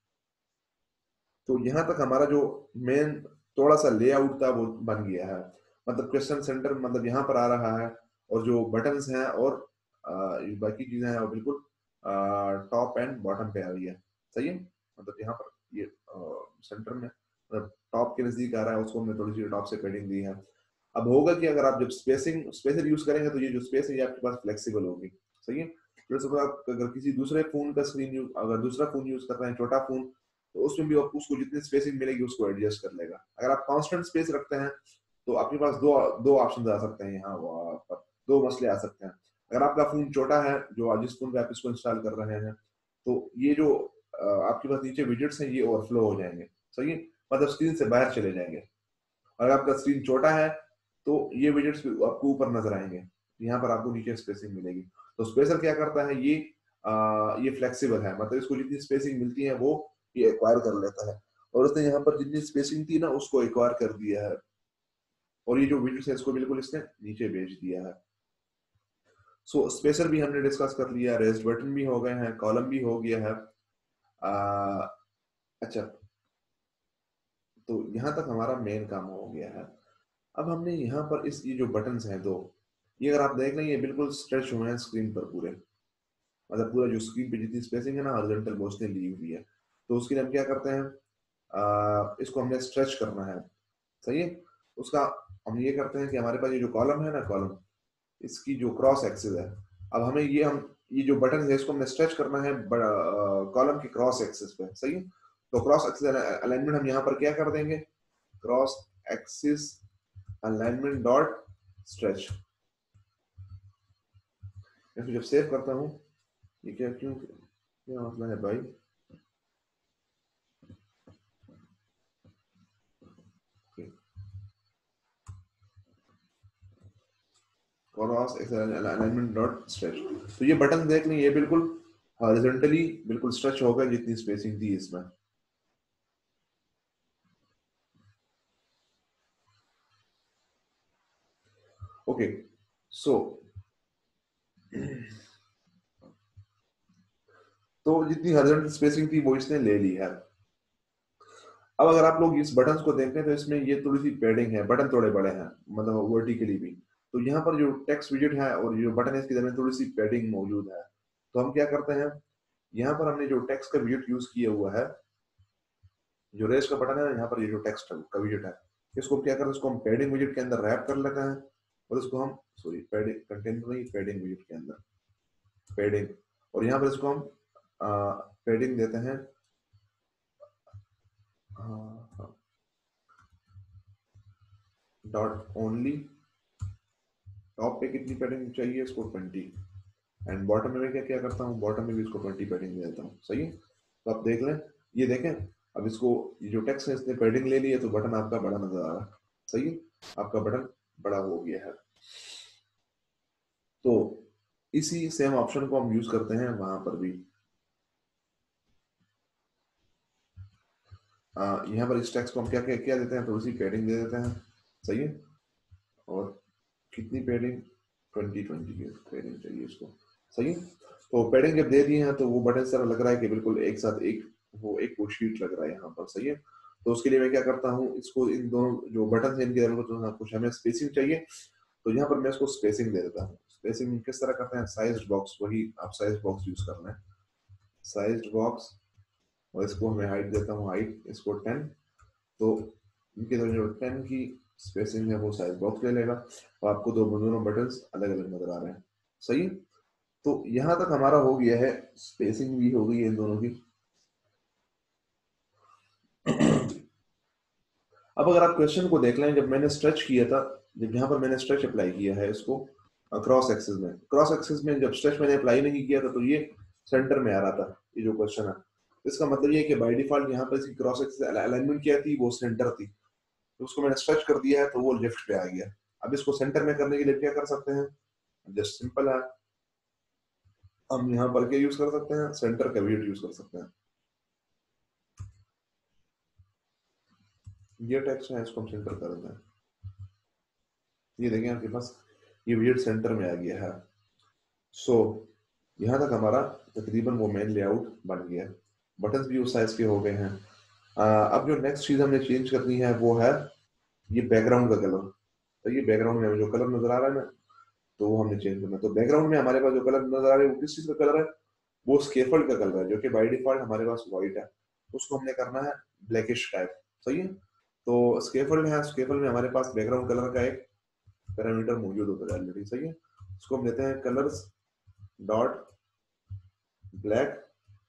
तो यहाँ तक हमारा जो मेन थोड़ा सा लेआउट था वो बन गया है, मतलब क्वेश्चन सेंटर मतलब यहाँ पर आ रहा है, और जो बटन्स हैं और बाकी चीजें हैं वो बिल्कुल टॉप एंड बॉटम पे आ रही है, सही है। मतलब यहाँ पर ये सेंटर में मतलब टॉप के नजदीक आ रहा है, उसको हमने थोड़ी सी टॉप से पेडिंग दी है। अब होगा कि अगर आप जब स्पेसर यूज करेंगे तो ये जो स्पेस है ये आपके पास फ्लेक्सिबल होगी, सही है। जैसे आप अगर किसी दूसरे फोन का स्क्रीन यूज, अगर दूसरा फोन यूज कर रहे हैं छोटा फोन, तो उसमें भी आप उसको जितनी स्पेसिंग मिलेगी उसको एडजस्ट कर लेगा। अगर आप कांस्टेंट स्पेस रखते हैं तो आपके पास दो दो ऑप्शन आ सकते हैं, यहाँ पर दो मसले आ सकते हैं। अगर आपका फोन छोटा है, जो जिस फोन पे आप इसको इंस्टॉल कर रहे हैं, तो ये जो आपके पास नीचे विजेट्स हैं ये ओवरफ्लो हो जाएंगे, सही है, मतलब स्क्रीन से बाहर चले जाएंगे। अगर आपका स्क्रीन छोटा है तो ये विजेट्स आपको ऊपर नजर आएंगे, यहाँ पर आपको नीचे स्पेसिंग मिलेगी। तो स्पेसर क्या करता है, ये फ्लेक्सिबल है, मतलब इसको जितनी स्पेसिंग मिलती है वो ये एक्वायर कर लेता है, और उसने यहाँ पर जितनी स्पेसिंग थी ना उसको एक्वायर कर दिया है, और ये जो विजेट्स है इसको बिल्कुल इसने नीचे भेज दिया है। सो स्पेसर भी हमने डिस्कस कर लिया, रेस्ट बटन भी हो गए हैं, कॉलम भी हो गया है। आ, अच्छा, तो यहाँ तक हमारा मेन काम हो गया है। अब हमने यहाँ पर इस ये जो बटन्स हैं दो, ये अगर आप देख लें ये बिल्कुल स्ट्रेच हुए हैं स्क्रीन पर पूरे, मतलब पूरा जो स्क्रीन पे जितनी स्पेसिंग है ना हॉरिजॉन्टल वो उसने ली हुई है। तो उसके लिए हम क्या करते हैं, इसको हमने स्ट्रेच करना है, सही है। उसका हम ये करते हैं कि हमारे पास ये जो कॉलम है ना, कॉलम इसकी जो क्रॉस एक्सिस है, अब हमें ये जो बटन है इसको हमने स्ट्रेच करना है कॉलम की क्रॉस एक्सिस पे, सही है। तो क्रॉस एक्सिस अलाइनमेंट हम यहाँ पर क्या कर देंगे, cross axis alignment dot stretch. इसको जब सेव करता हूँ, ये क्या क्यों क्या मसला है भाई, क्रॉस अलाइनमेंट डॉट स्ट्रेच। तो ये बटन देख लें ये बिल्कुल हॉरिजॉन्टली बिल्कुल स्ट्रेच हो गया जितनी स्पेसिंग थी इसमें। ओके, सो तो जितनी हॉरिजॉन्टल स्पेसिंग थी वो इसने ले ली है। अब अगर आप लोग इस बटन को देखें तो इसमें ये थोड़ी सी पेडिंग है, बटन थोड़े बड़े हैं मतलब वर्टिकली भी। तो यहाँ पर जो टेक्स्ट विजेट है और जो बटन है इसके दरमियान थोड़ी सी पेडिंग मौजूद है। तो हम क्या करते हैं, यहाँ पर हमने जो टेक्स्ट का विजेट यूज किया हुआ है, जो रेस का बटन है यहाँ पर, ये जो टेक्स्ट का विजेट है, इसको क्या करते हैं, इसको हम पेडिंग विजेट के अंदर रैप कर लेते हैं, और इसको हम सॉरी पेडिंग कंटेनर नहीं पेडिंग विजेट के अंदर पेडिंग, और यहाँ पर इसको हम पेडिंग देते हैं डॉट ओनली। टॉप पे कितनी पेडिंग चाहिए इसको 20, एंड बॉटम में मैं क्या क्या करता हूँ, बॉटम में भी इसको 20 पेडिंग दे देता हूँ, सही है। तो आप देख लें, ये देखें, अब इसको ये जो टेक्स्ट है इसने पेडिंग ले ली है तो बटन आपका बड़ा नजर आ रहा है, सही है, आपका बटन बड़ा हो गया है। तो इसी सेम ऑप्शन को हम यूज करते हैं वहां पर भी। यहाँ पर इस टेक्स्ट को हम क्या क्या क्या देते हैं, थोड़ी सी पेडिंग दे देते हैं, सही है। और कितनी पेडिंग, 2020 की पैडिंग चाहिए इसको, सही है। तो पैडिंग जब दे दिए हैं तो वो बटन तरह लग रहा है कि बिल्कुल एक साथ एक शीट लग रहा है यहाँ पर, सही है। तो उसके लिए मैं क्या करता हूँ, इसको इन दोनों जो बटन है इनके दरमियान कुछ हमें स्पेसिंग चाहिए, तो यहाँ पर मैं इसको स्पेसिंग दे देता हूँ। स्पेसिंग किस तरह करते हैं, साइज्ड बॉक्स, वही आप साइज बॉक्स यूज करना है, साइज्ड बॉक्स। और इसको हमें हाइट देता हूँ, हाइट इसको 10, तो इनके जो 10 की स्पेसिंग है वो साइज बॉक्स ले लेगा, और आपको दोनों बटन्स अलग अलग नजर आ रहे हैं, सही है। तो यहां तक हमारा हो गया है, स्पेसिंग भी हो गई है इन दोनों की। अब अगर आप क्वेश्चन को देख लें, जब मैंने स्ट्रेच किया था, जब यहाँ पर मैंने स्ट्रेच अप्लाई किया है इसको क्रॉस एक्सिस में जब स्ट्रेच मैंने अप्लाई नहीं किया था तो ये सेंटर में आ रहा था, ये जो क्वेश्चन है। इसका मतलब ये है कि बाय डिफॉल्ट यहाँ पर इसकी क्रॉस एक्सिस अलाइनमेंट क्या थी, वो सेंटर थी, तो उसको मैंने स्ट्रेच कर दिया है तो वो लेफ्ट पे आ गया। अब इसको सेंटर में करने के लिए क्या कर सकते हैं, जस्ट सिंपल है, हम यहाँ पर क्या यूज कर सकते हैं, सेंटर कैविएट यूज कर सकते हैं। ये टेक्स्ट है, इसको हम सेंटर कर देते हैं, ये देखें आपके पास ये विजेट सेंटर में आ गया है। सो यहाँ तक हमारा तकरीबन वो मेन लेआउट बन गया, बटन्स भी उस साइज के हो गए हैं। अब जो नेक्स्ट चीज हमने चेंज करनी है वो है ये बैकग्राउंड का कलर। तो ये बैकग्राउंड में जो कलर नजर आ रहा है ना, तो वो हमने चेंज करना है। तो बैकग्राउंड में हमारे पास जो कलर नजर आ रहा है वो किस चीज का कलर है, वो स्केफोल्ड का कलर है, जो कि बाय डिफॉल्ट हमारे पास व्हाइट है, उसको हमने करना है ब्लैकिश टाइप, सही है। तो स्केफोल्ड है, स्केफोल्ड में हमारे पास बैकग्राउंड कलर का एक पैरामीटर मौजूद होता है ऑलरेडी, सही है। इसको हम लेते हैं कलर्स डॉट ब्लैक,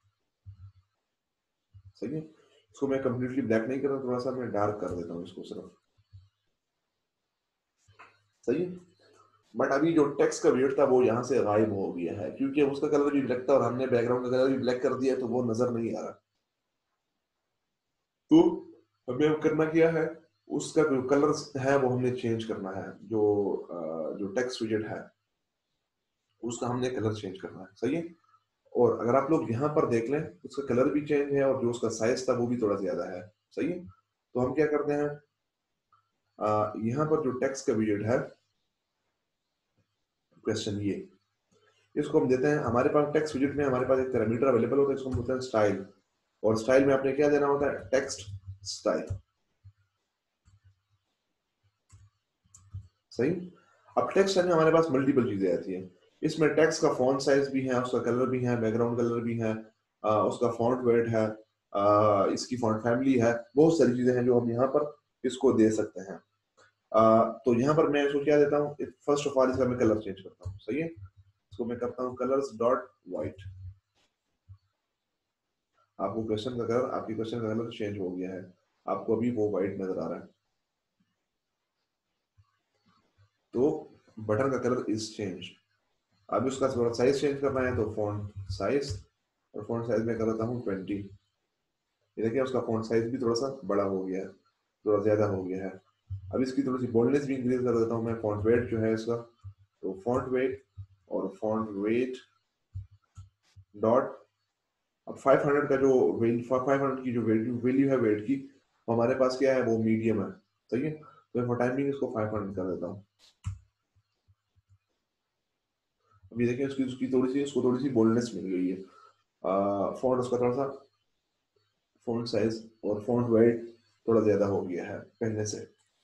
सही है। इसको मैं कंप्लीटली ब्लैक नहीं कर रहा, थोड़ा सा मैं डार्क कर देता हूँ इसको सिर्फ, सही है। बट अभी जो टेक्स्ट का वेट था वो यहाँ से गायब हो गया है, क्योंकि उसका कलर भी ब्लैक था और हमने बैकग्राउंड का कलर भी ब्लैक कर दिया, तो वो नजर नहीं आ रहा। तो हमें अब करना क्या है, उसका जो कलर है वो हमने चेंज करना है, जो टेक्स्ट विजेट है उसका हमने कलर चेंज करना है, सही है। और अगर आप लोग यहाँ पर देख लें, उसका कलर भी चेंज है और जो उसका साइज था वो भी थोड़ा ज्यादा है, सही है। तो हम क्या करते हैं, यहाँ पर जो टेक्स्ट का विजेट है, क्वेश्चन ये, इसको हम देते हैं, हमारे पास टेक्स्ट विजेट में हमारे पास एक पैरामीटर अवेलेबल होता है, इसको हम बोलते हैं स्टाइल। और स्टाइल में आपने क्या देना होता है, टेक्स्ट स्टाइल, सही। अब टेक्स्ट में हमारे पास मल्टीपल चीजें आती हैं, इसमें टेक्स्ट का फॉन्ट साइज भी है, उसका कलर भी है, बैकग्राउंड कलर भी है, उसका फॉन्ट वेट है, इसकी फॉन्ट फैमिली है, बहुत सारी चीजें हैं जो हम यहाँ पर इसको दे सकते हैं। तो यहाँ पर मैं इसको क्या देता हूँ, फर्स्ट ऑफ ऑल इसका मैं कलर चेंज करता हूँ, सही है। इसको मैं करता हूँ कलर्स डॉट व्हाइट, आपको क्वेश्चन का कलर, आपकी क्वेश्चन का कलर चेंज हो गया है, आपको अभी वो व्हाइट नजर आ रहा है। तो बटन का कलर इज चेंज। अब उसका थोड़ा साइज चेंज करना है, तो फॉन्ट साइज, और फॉन्ट साइज में कर देता हूँ 20। ये देखिए उसका फॉन्ट साइज भी थोड़ा सा बड़ा हो गया है, थोड़ा ज्यादा हो गया है। अब इसकी थोड़ी सी बोल्डनेस भी इंक्रीज कर देता हूँ मैं, फॉन्ट वेट जो है इसका, तो फॉन्ट वेट और फॉन्ट वेट डॉट, अब 500 का जो 500 की जो वैल्यू है वेट की, हमारे पास क्या है, वो मीडियम है, सही है। तो फॉर टाइम बिंग इसको 500 कर देता हूँ। अभी देखिए उसकी उसकी थोड़ी सी, उसको थोड़ी सी बोल्डनेस मिल गई है, फॉन्ट उसका थोड़ा सा, फॉन्ट साइज और फॉन्ट वेट थोड़ा ज्यादा हो गया है पहले से।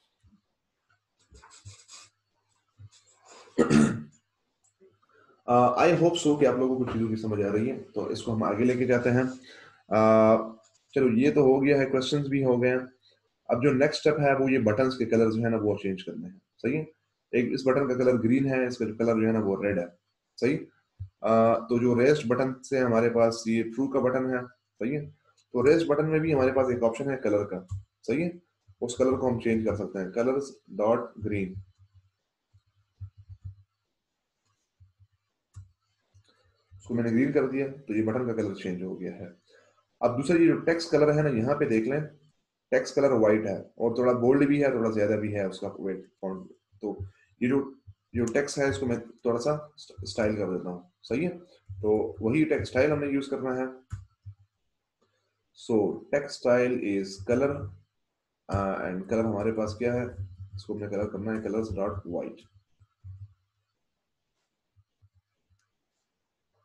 आई होप सो कि आप लोगों को चीजों की समझ आ रही है, तो इसको हम आगे लेके जाते हैं। चलो ये तो हो गया है, क्वेश्चंस भी हो गए हैं। अब जो नेक्स्ट स्टेप है वो ये बटन्स के कलर जो है ना वो चेंज करने हैं, सही है। एक इस बटन का कलर ग्रीन है, इसका जो कलर जो है ना वो रेड है, सही। तो जो रेस्ट बटन से हमारे पास ये ट्रू का बटन है, सही है। तो रेस्ट बटन में भी हमारे पास एक ऑप्शन है कलर का, सही है। उस कलर को हम चेंज कर सकते हैं, कलर्स डॉट ग्रीन, उसको मैंने ग्रीन कर दिया, तो ये बटन का कलर चेंज हो गया है। अब दूसरा ये जो टेक्स्ट कलर है ना, यहाँ पे देख लें, टेक्स्ट कलर व्हाइट है और थोड़ा बोल्ड भी है, थोड़ा ज्यादा भी है उसका वेट फॉन्ट। तो ये जो जो टेक्स्ट है इसको मैं थोड़ा सा स्टाइल कर देता हूँ, सही है। तो वही टेक्स्ट स्टाइल हमने यूज करना है। So text style is colour, and colour हमारे पास क्या है, इसको हमने कलर करना है कलर्स डॉट व्हाइट।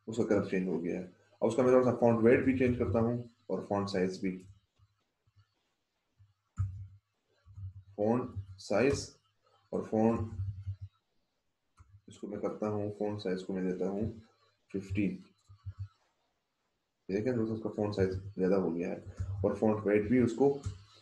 उसका कलर चेंज हो गया है। और उसका मैं थोड़ा सा फॉन्ट वेट भी चेंज करता हूँ और फॉन्ट साइज भी। फॉन्ट साइज और फॉन्ट, इसको मैं करता हूँ, फॉन्ट साइज को मैं देता हूँ 15। देखें दोस्तों उसका फॉन्ट साइज ज़्यादा हो गया है। और फॉन्ट वेट भी उसको,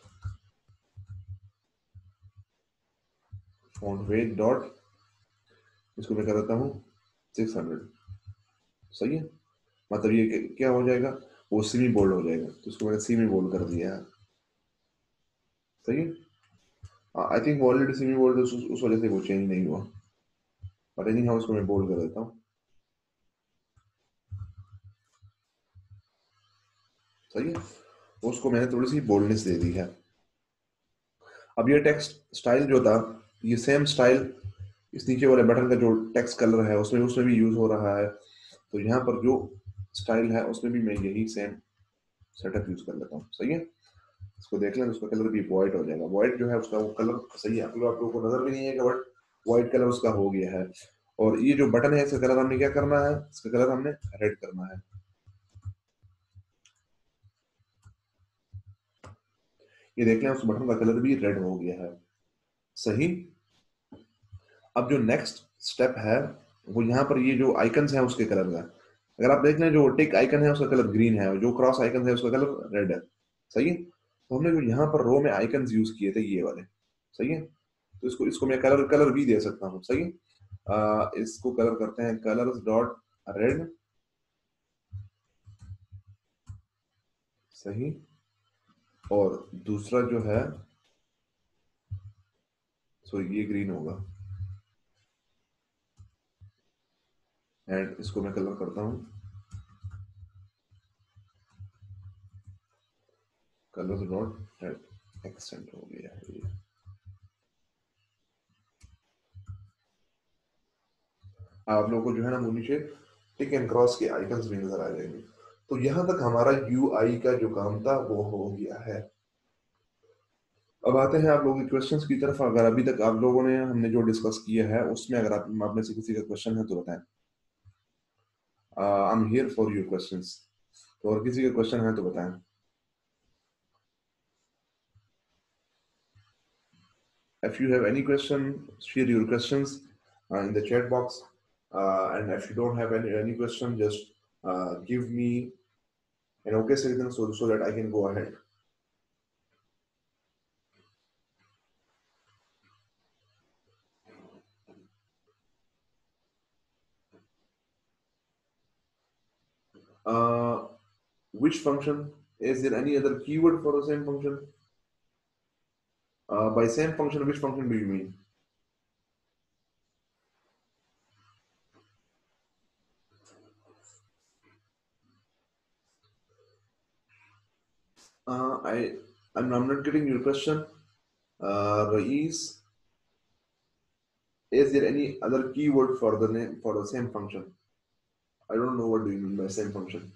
फॉन्ट वेट डॉट, इसको मैं कर देता हूँ 600। सही है, मतलब ये क्या हो जाएगा, वो सेमी बोल्ड हो जाएगा, तो इसको मैंने सेमी बोल्ड कर दिया है। सही है, I think already semi bold, उस वजह से वो चेंज नहीं हुआ, बट एनी हाउ उसको मैं बोल्ड कर देता हूँ। सही है, उसको मैंने थोड़ी सी बोल्डनेस दे दी है। अब ये टेक्स्ट स्टाइल जो था, ये सेम स्टाइल इस नीचे वाले बटन का जो टेक्स्ट कलर है उसमें उसमें भी यूज हो रहा है। तो यहाँ पर जो स्टाइल है उसमें भी मैं यही सेम सेटअप यूज कर लेता हूँ। सही है, इसको देख लें, उसका कलर भी व्हाइट हो जाएगा। व्हाइट जो है उसका वो कलर सही है, आप लोगों को नजर भी नहीं है, बट व्हाइट कलर उसका हो गया है। और ये जो बटन है इसका कलर हमने क्या करना है, इसका कलर हमने रेड करना है। ये देख लें, उस बटन का कलर भी रेड हो गया है। सही, अब जो नेक्स्ट स्टेप है वो यहाँ पर ये जो आइकन्स है उसके कलर का, अगर आप देख लें जो टिक आइकन है उसका कलर ग्रीन है और जो क्रॉस आइकन है उसका कलर रेड है। सही है, तो हमने जो यहाँ पर रो में आइकन्स यूज किए थे ये वाले। सही है, तो इसको इसको मैं कलर कलर भी दे सकता हूँ। सही है, इसको कलर करते हैं कलर्स डॉट रेड। सही, और दूसरा जो है, सो ये ग्रीन होगा, एंड इसको मैं कलर करता हूँ कलर्स डॉट रेड। एक्सेंट हो गया है ये। आप लोगों को जो है ना वो नीचे टिक एंड क्रॉस के आइकन्स भी नजर आ जाएंगे। तो यहां तक हमारा यूआई का जो काम था वो हो गया है। अब आते हैं आप लोगों के क्वेश्चंस की तरफ। अगर अभी तक आप लोगों ने हमने जो डिस्कस किया है उसमें अगर आप में से किसी का क्वेश्चन है तो बताएं। I am here for your questions. तो और किसी का क्वेश्चन है तो बताएं। If you have any question, share your questions in the chat box. And if you don't have any question, just give me an okay signal so that I can go ahead. Uh, which function? Is there any other keyword for the same function? By same function, which function do you mean? Uh, I I'm not getting your question. Rais, is there any other keyword for the name for the same function? I don't know what do you mean by same function.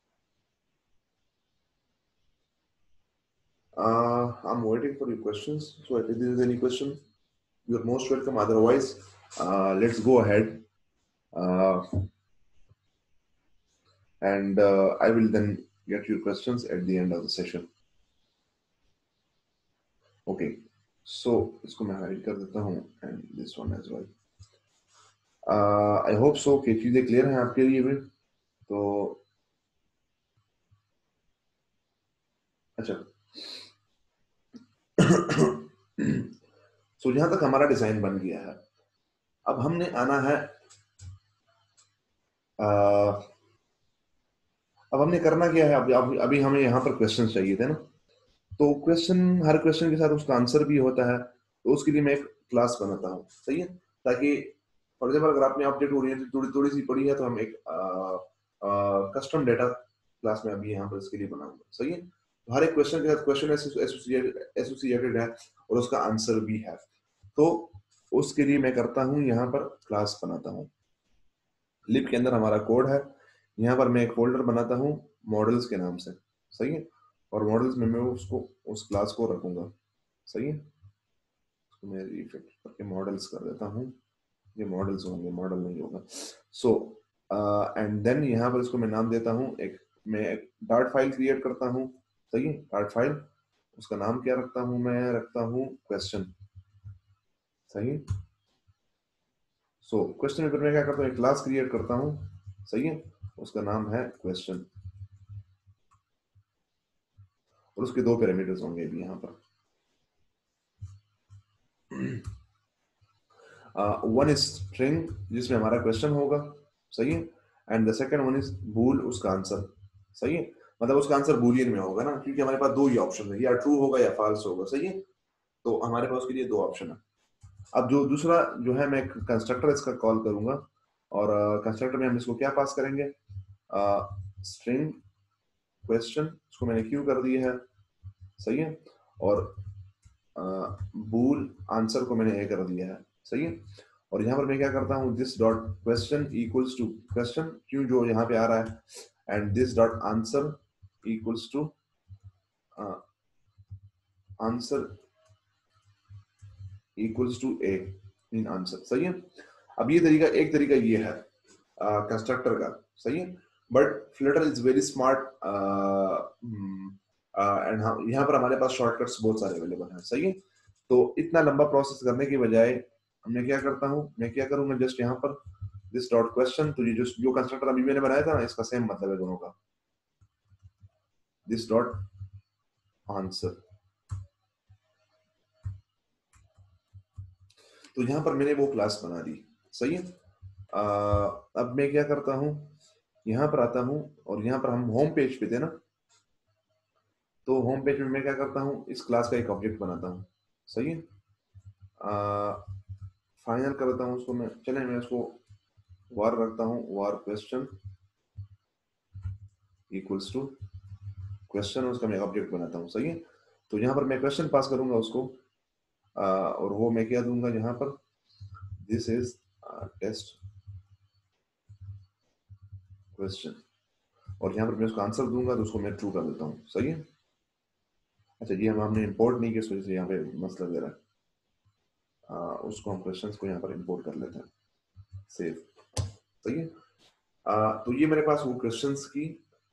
I'm waiting for your questions. So if there is any question, you're most welcome. Otherwise, let's go ahead. Uh, and I will then get your questions at the end of the session. Okay. So इसको मैं हाइड कर देता हूँ and this one as well. I hope so कि चीजें क्लियर हैं आपके लिए भी। तो अच्छा, सो जहां तक हमारा डिजाइन बन गया है, अब हमने आना है, अब हमने करना क्या है। अभी हमें यहाँ पर क्वेश्चन चाहिए थे ना, तो क्वेश्चन, हर क्वेश्चन के साथ उसका आंसर भी होता है। तो उसके लिए मैं एक क्लास बनाता हूँ। सही है, ताकि फॉर एग्जाम्पल अगर आपने ऑब्जेक्ट ओरिएंटेड थोड़ी थोड़ी सी पढ़ी है तो हम एक कस्टम डेटा क्लास में अभी यहाँ पर इसके लिए बनाऊंगा। सही है, तो हर एक क्वेश्चन के साथ क्वेश्चन एसोसिएटेड है और उसका आंसर भी है। तो उसके लिए मैं करता हूँ, यहाँ पर क्लास बनाता हूँ। लिप के अंदर हमारा कोड है। यहाँ पर मैं एक फोल्डर बनाता हूँ मॉडल्स के नाम से। सही है, और मॉडल्स में मैं उसको उस क्लास को रखूंगा। सही है, इसको मैं रिफिट करके मॉडल्स कर देता हूँ। ये मॉडल्स होंगे, मॉडल नहीं होगा। सो एंड देन यहाँ पर इसको मैं नाम देता हूँ, मैं एक डार्ट फाइल क्रिएट करता हूँ, सही है, डार्ट फाइल, उसका नाम क्या रखता हूँ, मैं रखता हूँ क्वेश्चन, सही है। सो क्वेश्चन में फिर मैं क्या करता हूँ, एक क्लास क्रिएट करता हूँ, सही है, उसका नाम है क्वेश्चन, और उसके दो पैरामीटर्स होंगे भी यहाँ पर। वन इज स्ट्रिंग जिसमें हमारा क्वेश्चन होगा, सही है, and the second one is bool, उसका आंसर, सही है, मतलब उसका आंसर बूलियन में होगा ना, क्योंकि हमारे पास दो ही ऑप्शन है, या ट्रू होगा या फॉल्स होगा, सही है। तो हमारे पास उसके लिए दो ऑप्शन है। अब जो दूसरा जो है, मैं कंस्ट्रक्टर इसका कॉल करूंगा, और कंस्ट्रक्टर में हम इसको क्या पास करेंगे, स्ट्रिंग क्वेश्चन, उसको मैंने क्यू कर दिया है, सही है, और बूल आंसर को मैंने ए कर दिया है, सही है। और यहाँ पर मैं क्या करता हूँ, this dot question equals to question Q जो यहाँ पे आ रहा है, and this dot answer equals to answer equals to a in answer, सही है। अब ये तरीका, एक तरीका ये है कंस्ट्रक्टर का, सही है, but Flutter is very smart, and यहाँ पर हमारे पास शॉर्टकट्स बहुत सारे अवेलेबल हैं, सही है। तो इतना लंबा प्रोसेस करने की बजाय मैं क्या करता हूँ, मैं क्या करूंगा, जस्ट यहाँ पर दिस डॉट क्वेश्चन, तो ये जो कंस्ट्रक्टर अभी मैंने बनाया था ना, इसका सेम मतलब है दोनों का, दिस डॉट आंसर। तो यहाँ पर मैंने वो क्लास बना दी, सही है। अब मैं क्या करता हूँ, यहाँ पर आता हूँ, और यहाँ पर हम होम पेज पे थे ना, तो होम पेज में मैं क्या करता हूँ, इस क्लास का एक ऑब्जेक्ट बनाता हूँ, सही है। फाइनल करता हूँ उसको मैं, चले मैं उसको वार रखता हूँ, var question equals to question, उसका मैं ऑब्जेक्ट बनाता हूँ, सही है। तो यहाँ पर मैं क्वेश्चन पास करूंगा उसको, और वो मैं क्या दूंगा यहाँ पर, दिस इज टेस्ट क्वेश्चन, और यहाँ पर मैं उसका आंसर दूंगा, तो उसको मैं ट्रू कर देता हूँ, सही है। अच्छा, ये हमने इंपोर्ट नहीं किया, इस वजह से यहाँ पे मसला दे रहा है, उसको हम क्वेश्चंस को यहाँ पर इंपोर्ट कर लेते हैं, सेव, सही है। तो ये मेरे पास वो क्वेश्चंस की,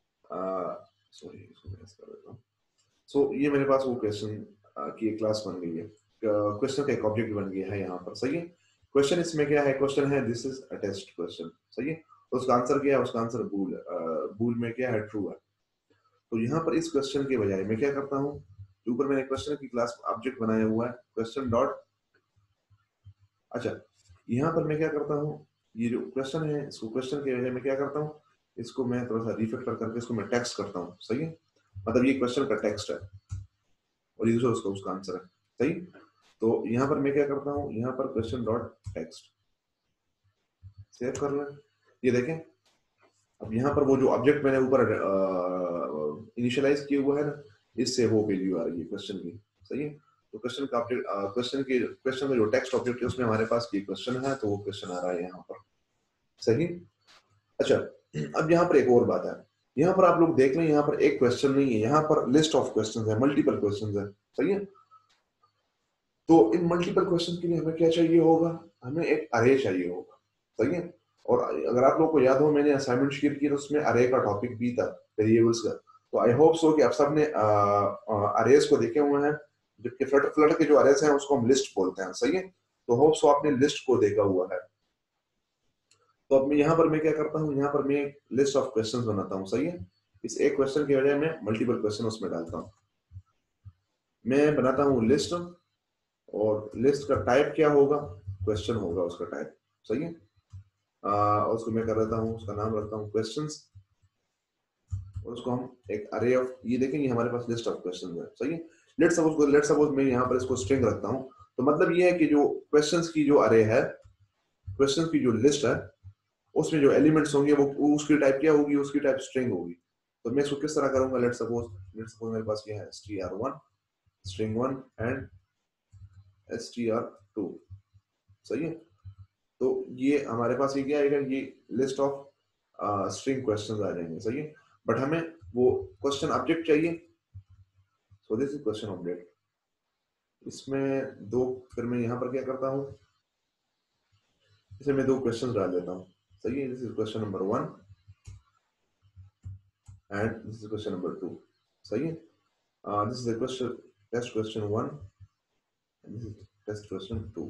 सॉरी इसको मैं ऐसे कर देता हूँ। सो ये मेरे पास वो क्वेश्चन की एक क्लास बन गई है, क्वेश्चन का एक ऑब्जेक्ट बन गया है यहाँ पर, सही है। क्वेश्चन इसमें क्या है, क्वेश्चन है this is a test question, सही है। तो उसका आंसर क्या है, उसका आंसर बूल, बूल में क्या है, ट्रू है। तो यहाँ पर इस क्वेश्चन के बजाय मैं क्या करता हूँ, ऊपर मैंने क्वेश्चन की क्लास ऑब्जेक्ट बनाया हुआ है, क्वेश्चन डॉट, अच्छा, यहाँ पर मैं क्या करता हूँ, ये जो क्वेश्चन है, इसको क्वेश्चन के बजाय मैं क्या करता हूँ, इसको मैं थोड़ा सा रिफैक्टर करके इसको मैं टेक्स्ट करता हूँ, सही है। मतलब ये क्वेश्चन का टेक्स्ट है, और ये दूसरा उसका उसका आंसर है, सही। तो यहाँ पर मैं क्या करता हूँ, यहाँ पर क्वेश्चन डॉट टेक्स्ट सेव कर लें, ये देखें। अब यहाँ पर वो जो ऑब्जेक्ट मैंने ऊपर इनिशियलाइज किया हुआ है ना, इससे वो वैल्यू आ रही है क्वेश्चन की, सही है। तो क्वेश्चन का ऑब्जेक्ट, क्वेश्चन का जो टेक्स्ट ऑब्जेक्ट है, उसमें हमारे पास ये क्वेश्चन है, तो वो क्वेश्चन आ रहा है यहाँ पर, सही। अच्छा, अब यहाँ पर एक और बात है, यहाँ पर आप लोग देख लें, यहाँ पर एक क्वेश्चन नहीं है, यहाँ पर लिस्ट ऑफ क्वेश्चन है, मल्टीपल क्वेश्चन है, सही है। तो इन मल्टीपल क्वेश्चन के लिए हमें क्या चाहिए होगा, हमें एक अरे चाहिए होगा, सही है। और अगर आप लोगों को याद हो, मैंने असाइनमेंट शेयर की, तो उसमें अरे का टॉपिक भी था, वेरिएबल्स का। तो आई होप सो कि आप सबने अरेज को देखे हुए हैं, जबकि फ्लटर फ्लटर के जो अरेज हैं उसको हम लिस्ट बोलते हैं, सही है। तो होप सो आपने लिस्ट को देखा हुआ है। तो अब मैं यहाँ पर मैं क्या करता हूँ, यहाँ पर मैं एक लिस्ट ऑफ क्वेश्चंस बनाता हूँ, सही है। इस एक क्वेश्चन की बजाय मैं मल्टीपल क्वेश्चन उसमें डालता हूँ, मैं बनाता हूँ लिस्ट, और लिस्ट का टाइप क्या होगा, क्वेश्चन होगा उसका टाइप, सही है। और उसको मैं कर देता हूँ, उसका नाम रखता हूँ क्वेश्चंस, और उसको हम एक अरे ऑफ, ये देखेंगे हमारे पास लिस्ट ऑफ क्वेश्चन है, सही है। लेट सपोज मैं यहाँ पर इसको स्ट्रिंग रखता हूँ, तो मतलब ये है कि जो क्वेश्चंस की जो अरे है, क्वेश्चन की जो लिस्ट है, उसमें जो एलिमेंट्स होंगे वो उसकी टाइप क्या होगी, उसकी टाइप स्ट्रिंग होगी। तो मैं इसको किस तरह करूंगा, लेट सपोज मेरे पास क्या है, str1 string1 एंड str2, सही है। तो ये हमारे पास ये क्या आएगा, ये लिस्ट ऑफ स्ट्रिंग क्वेश्चंस आ जाएंगे, सही है। बट हमें वो क्वेश्चन ऑब्जेक्ट चाहिए, so this is question object. इसमें दो, फिर मैं यहाँ पर क्या करता हूँ, इसमें मैं दो क्वेश्चन डाल देता हूँ, सही है, this is question number 1 and this is question number 2। सही है, this is question test question 1 and this is test question 2।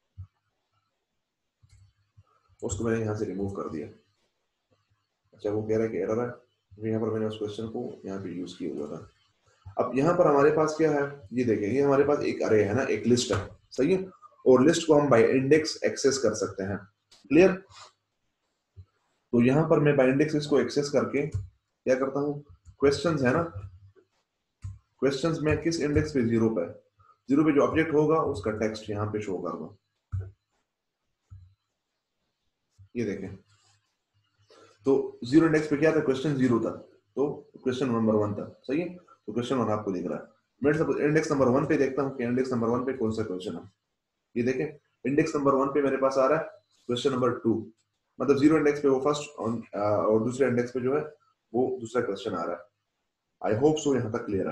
उसको मैंने यहाँ से रिमूव कर दिया। अच्छा, वो कह रहा है कि एरर है, यहाँ पर मैंने उस क्वेश्चन को यहाँ पे यूज किया हुआ था। अब यहाँ पर हमारे पास क्या है, ये देखें, ये हमारे पास एक अरे है ना, एक लिस्ट है। सही है, और लिस्ट को हम बाय इंडेक्स एक्सेस कर सकते हैं। क्लियर? तो यहाँ पर मैं बाय इंडेक्स इसको एक्सेस करके क्या करता हूँ, क्वेश्चंस है ना, क्वेश्चंस में किस इंडेक्स पे, 0 पे, 0 पे जो ऑब्जेक्ट होगा उसका टेक्स्ट यहाँ पे शो कर दो। ये देखें, तो 0 इंडेक्स पे क्या था, क्वेश्चन 0 था, तो क्वेश्चन नंबर 1 था। सही है, तो क्वेश्चन 1 आपको दिख रहा है। मैं सपोज इंडेक्स नंबर 1 पे देखता हूँ कि इंडेक्स नंबर 1 पे कौन सा क्वेश्चन है। ये देखें, इंडेक्स नंबर 1 पे मेरे पास आ रहा है क्वेश्चन नंबर 2, मतलब 0 इंडेक्स पे वो फर्स्ट और दूसरे इंडेक्स पे जो है वो दूसरा क्वेश्चन आ रहा है। आई होप सो, यहाँ तक क्लियर है।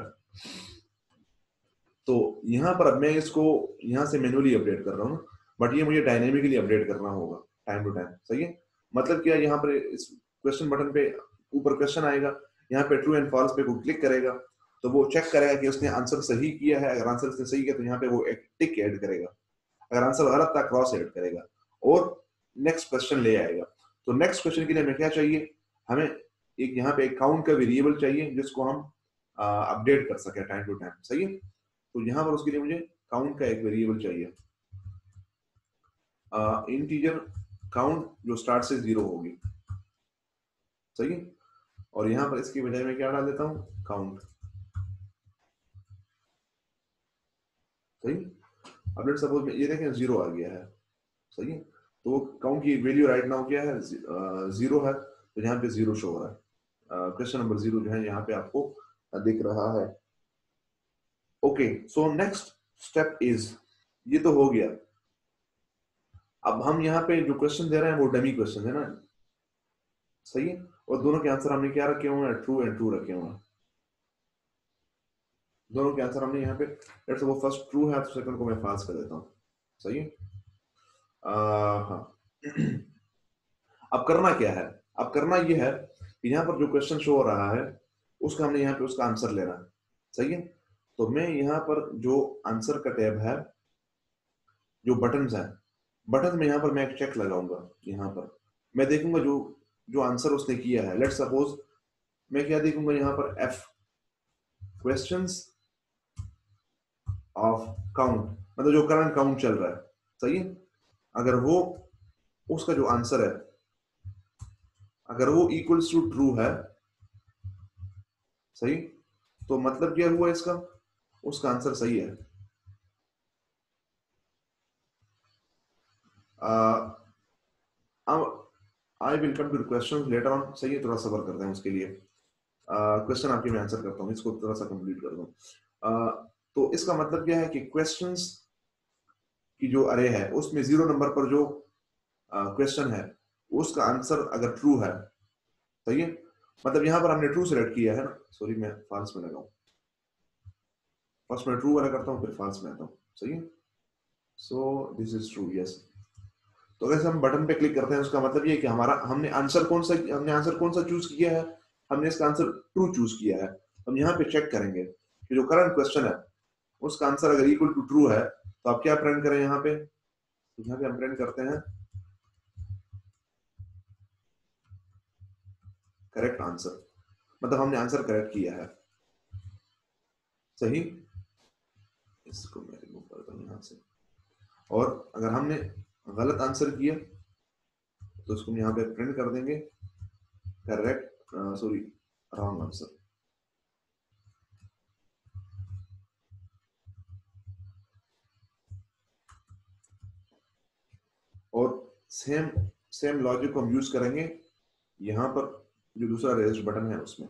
तो यहाँ पर अब मैं इसको यहाँ से मैन्युअली अपडेट कर रहा हूँ, बट ये मुझे डायनेमिकली अपडेट करना होगा टाइम टू टाइम। सही है, मतलब क्या, यहाँ पर इस क्वेश्चन बटन पे ऊपर क्वेश्चन आएगा, यहाँ पे ट्रू एंड फॉल्स पे को क्लिक करेगा तो वो चेक करेगा कि उसने आंसर सही किया है। अगर आंसर उसने सही किया तो यहाँ पे वो एक टिक ऐड करेगा, अगर आंसर गलत था क्रॉस ऐड करेगा और नेक्स्ट क्वेश्चन ले आएगा। तो नेक्स्ट क्वेश्चन के लिए हमें क्या चाहिए, हमें एक यहाँ पे एक काउंट का वेरिएबल चाहिए जिसको हम अपडेट कर सके टाइम टू टाइम। सही है, तो यहाँ पर उसके लिए मुझे काउंट का एक वेरिएबल चाहिए, इंटीजर काउंट जो स्टार्ट से 0 होगी। सही है, और यहाँ पर इसकी बजाय मैं क्या डाल देता हूँ, काउंट। सही, अब लेट्स सपोज ये देखें 0 आ गया है। सही है, तो वो काउंट की वैल्यू राइट नाउ क्या है, 0 है, तो यहाँ पे 0 शो हो रहा है। क्वेश्चन नंबर 0 जो है यहाँ पे आपको दिख रहा है। Okay, so next step is, ये तो हो गया। अब हम यहाँ पे जो क्वेश्चन दे रहे हैं वो डमी क्वेश्चन है ना। सही है, और दोनों के आंसर हमने क्या रखे हुए हैं, ट्रू एंड ट्रू रखे हुए हैं। दोनों के आंसर हमने यहाँ पे, लेट्स वो फर्स्ट ट्रू है तो सेकंड को मैं फॉल्स कर देता हूँ। सही है, हाँ। अब करना क्या है, अब करना ये है कि यहाँ पर जो क्वेश्चन शो हो रहा है उसका हमने यहाँ पे उसका आंसर लेना है। सही है, तो मैं यहाँ पर जो आंसर का टैब है, जो बटन है, बटन में यहाँ पर मैं एक चेक लगाऊंगा। यहाँ पर मैं देखूंगा जो जो आंसर उसने किया है। लेट्स सपोज मैं क्या देखूंगा यहाँ पर, एफ क्वेश्चंस ऑफ काउंट, मतलब जो करंट काउंट चल रहा है। सही है, अगर वो उसका जो आंसर है अगर वो इक्वल्स टू ट्रू है, सही, तो मतलब क्या हुआ इसका, उसका आंसर सही है। अब I will come to question later on. सही है, थोड़ा सबर करते हैं उसके लिए। क्वेश्चन आपके मैं आंसर करता हूँ, इसको थोड़ा सा कंप्लीट कर दूं। तो इसका मतलब क्या है कि क्वेश्चंस की जो अरे है उसमें 0 नंबर पर जो क्वेश्चन है उसका आंसर अगर ट्रू है, सही है, मतलब यहाँ पर हमने ट्रू सेलेक्ट किया है ना, सॉरी मैं फॉल्स में लगाऊं, फर्स्ट मैं ट्रू वाला करता हूँ फिर फॉल्स में आता हूँ। सही है, so this is true, yes. तो अगर हम बटन पे क्लिक करते हैं उसका मतलब ये है कि हमारा हमने आंसर कौन सा चूज किया है, हमने इसका आंसर ट्रू चूज किया है। हम यहाँ पे चेक करेंगे कि जो करंट क्वेश्चन है उसका आंसर अगर इक्वल टू ट्रू है तो आप क्या प्रिंट करें, यहाँ पे, यहाँ पे हम प्रिंट करते हैं करेक्ट आंसर, मतलब हमने आंसर करेक्ट किया है। सही, इसको मैं रिमूव करता हूँ यहाँ से। और अगर हमने गलत आंसर किया तो उसको हम यहाँ पे प्रिंट कर देंगे करेक्ट, सॉरी रॉन्ग आंसर। और सेम सेम लॉजिक को हम यूज करेंगे यहाँ पर जो दूसरा रेस्ट बटन है उसमें।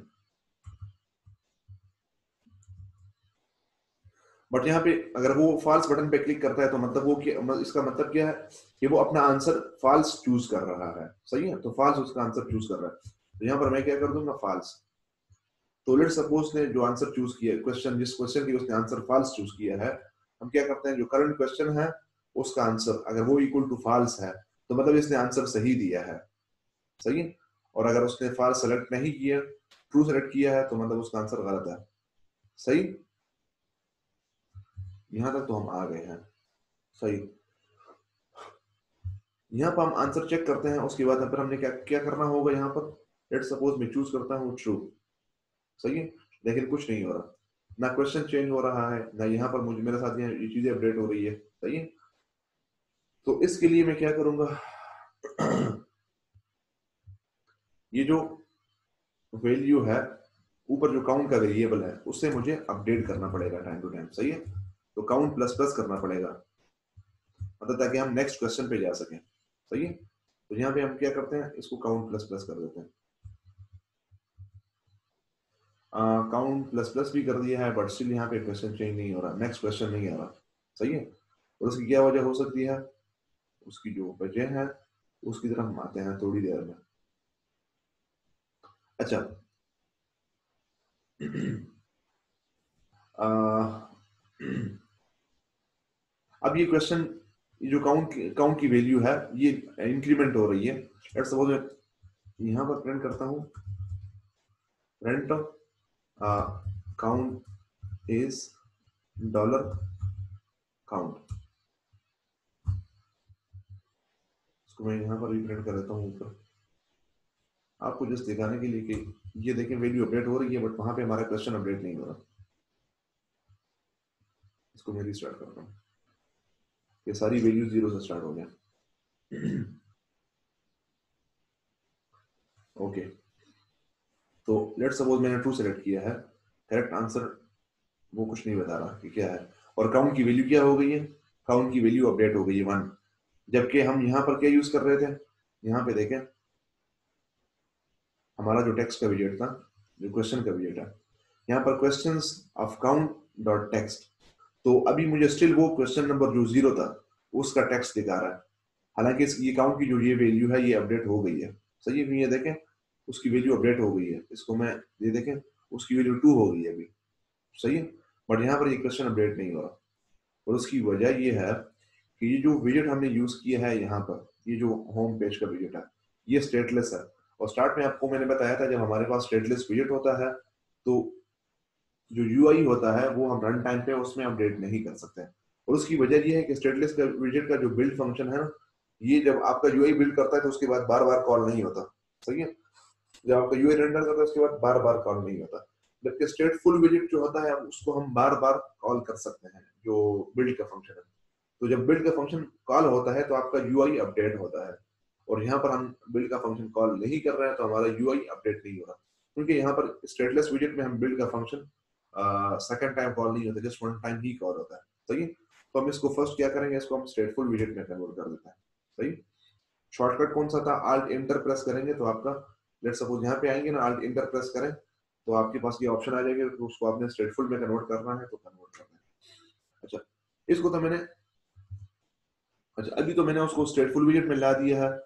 बट यहाँ पे अगर वो फॉल्स बटन पे क्लिक करता है तो मतलब वो क्या, इसका मतलब क्या है कि वो अपना आंसर फॉल्स चूज कर रहा है। सही है, तो फॉल्स उसका आंसर चूज कर रहा है, तो यहाँ पर मैं क्या कर दूंगा, फॉल्स। तो लेट्स सपोज ने जो आंसर चूज किया, क्वेश्चन जिस क्वेश्चन की उसने आंसर फॉल्स चूज किया है, हम क्या करते हैं, जो करंट क्वेश्चन है उसका आंसर अगर वो इक्वल टू फॉल्स है तो मतलब इसने आंसर सही दिया है। सही है। और अगर उसने फॉल्स सेलेक्ट नहीं किया, ट्रू सेलेक्ट किया है, तो मतलब उसका आंसर गलत है। सही, यहां तक तो हम आ गए हैं। सही, यहाँ पर हम आंसर चेक करते हैं, उसके बाद फिर हमने क्या क्या करना होगा यहाँ पर। लेट सपोज मैं चूज करता हूँ ट्रू। सही है, लेकिन कुछ नहीं हो रहा, ना क्वेश्चन चेंज हो रहा है, ना यहाँ पर मुझे मेरे साथ ये चीजें अपडेट हो रही है। सही है, तो इसके लिए मैं क्या करूंगा ये जो वैल्यू है, ऊपर जो काउंट का वेरिएबल है, उससे मुझे अपडेट करना पड़ेगा टाइम टू टाइम। सही है, तो काउंट प्लस प्लस करना पड़ेगा, मतलब ताकि हम नेक्स्ट क्वेश्चन पे जा सकें। सही है, तो यहाँ पे हम क्या करते हैं, इसको काउंट प्लस प्लस कर देते हैं। काउंट प्लस प्लस भी कर दिया है, बट स्टिल यहाँ पे क्वेश्चन चेंज नहीं हो रहा, नेक्स्ट क्वेश्चन नहीं आ रहा। सही है, और उसकी क्या वजह हो सकती है, उसकी जो वजह है उसकी तरफ हम आते हैं थोड़ी देर में। अच्छा आ, अब ये क्वेश्चन, ये जो काउंट की वैल्यू है, ये इंक्रीमेंट हो रही है। लेट्स सपोज मैं यहाँ पर प्रिंट करता हूँ, print count is dollar count. इसको मैं यहाँ पर रिप्रिंट कर देता हूँ ऊपर, आपको जस्ट दिखाने के लिए कि ये देखें वैल्यू अपडेट हो रही है, बट वहां पे हमारा क्वेश्चन अपडेट नहीं हो रहा। इसको मैं रिस्टार्ट करता हूँ, ये सारी वैल्यू जीरो से स्टार्ट हो गया। ओके, तो लेट सपोज मैंने ट्रू सेलेक्ट किया है, करेक्ट आंसर वो कुछ नहीं बता रहा कि क्या है। और काउंट की वैल्यू क्या हो गई है, काउंट की वैल्यू अपडेट हो गई है 1। जबकि हम यहाँ पर क्या यूज कर रहे थे, यहाँ पे देखें हमारा जो टेक्स्ट का विजेट था, जो क्वेश्चन का विजेट है, यहाँ पर questions of count dot text, तो अभी मुझे स्टिल वो क्वेश्चन नंबर जो 0 था उसका टेक्स्ट दिखा रहा है। हालांकि ये काउंट की जो ये वैल्यू है ये अपडेट हो गई है। सही है, ये देखें उसकी वैल्यू अपडेट हो गई है। इसको मैं ये देखें, उसकी वैल्यू 2 हो गई है अभी। सही है, बट यहाँ पर ये क्वेश्चन अपडेट नहीं हो रहा, और उसकी वजह ये है कि ये जो विजेट हमने यूज किया है यहाँ पर, ये जो होम पेज का विजेट है, ये स्टेटलेस है। और स्टार्ट में आपको मैंने बताया था, जब हमारे पास स्टेटलेस विजेट होता है तो जो यूआई होता है वो हम रन टाइम पे उसमें अपडेट नहीं कर सकते हैं। और उसकी वजह ये है कि स्टेटलेस का विजेट का जो बिल्ड फंक्शन है ना, ये जब आपका यूआई बिल्ड करता है तो उसके बाद बार बार कॉल नहीं होता। सही है, जब आपका यूआई रेंडर करता है उसके बाद बार बार कॉल नहीं होता। जबकि स्टेटफुल विजेट जो होता है उसको हम बार बार कॉल कर सकते हैं, जो बिल्ड का फंक्शन है। तो जब बिल्ड का फंक्शन कॉल होता है तो आपका यूआई अपडेट होता है। और यहाँ पर हम बिल्ड का फंक्शन कॉल नहीं कर रहे हैं, तो हमारा यूआई अपडेट नहीं हो रहा, क्योंकि यहाँ पर स्टेटलेस विजेट में हम बिल्ड का फंक्शन सेकंड टाइम कॉल नहीं होता, जस्ट वन टाइम ही कॉल होता है। सही, तो हम इसको फर्स्ट क्या करेंगे, इसको हम स्टेटफुल विजेट में कन्वर्ट कर देते हैं। सही, शॉर्टकट कौन सा था, आल्ट इंटर प्रेस करेंगे तो आपका, लेट सपोज यहाँ पे आएंगे ना, आल्ट इंटर प्रेस करें तो आपके पास ये ऑप्शन आ जाएगा, तो उसको आपने स्टेटफुल में कन्वर्ट करना है तो कन्वर्ट करना है। अच्छा, इसको तो मैंने, अच्छा अभी तो मैंने उसको स्टेटफुल विजेट में ला दिया है,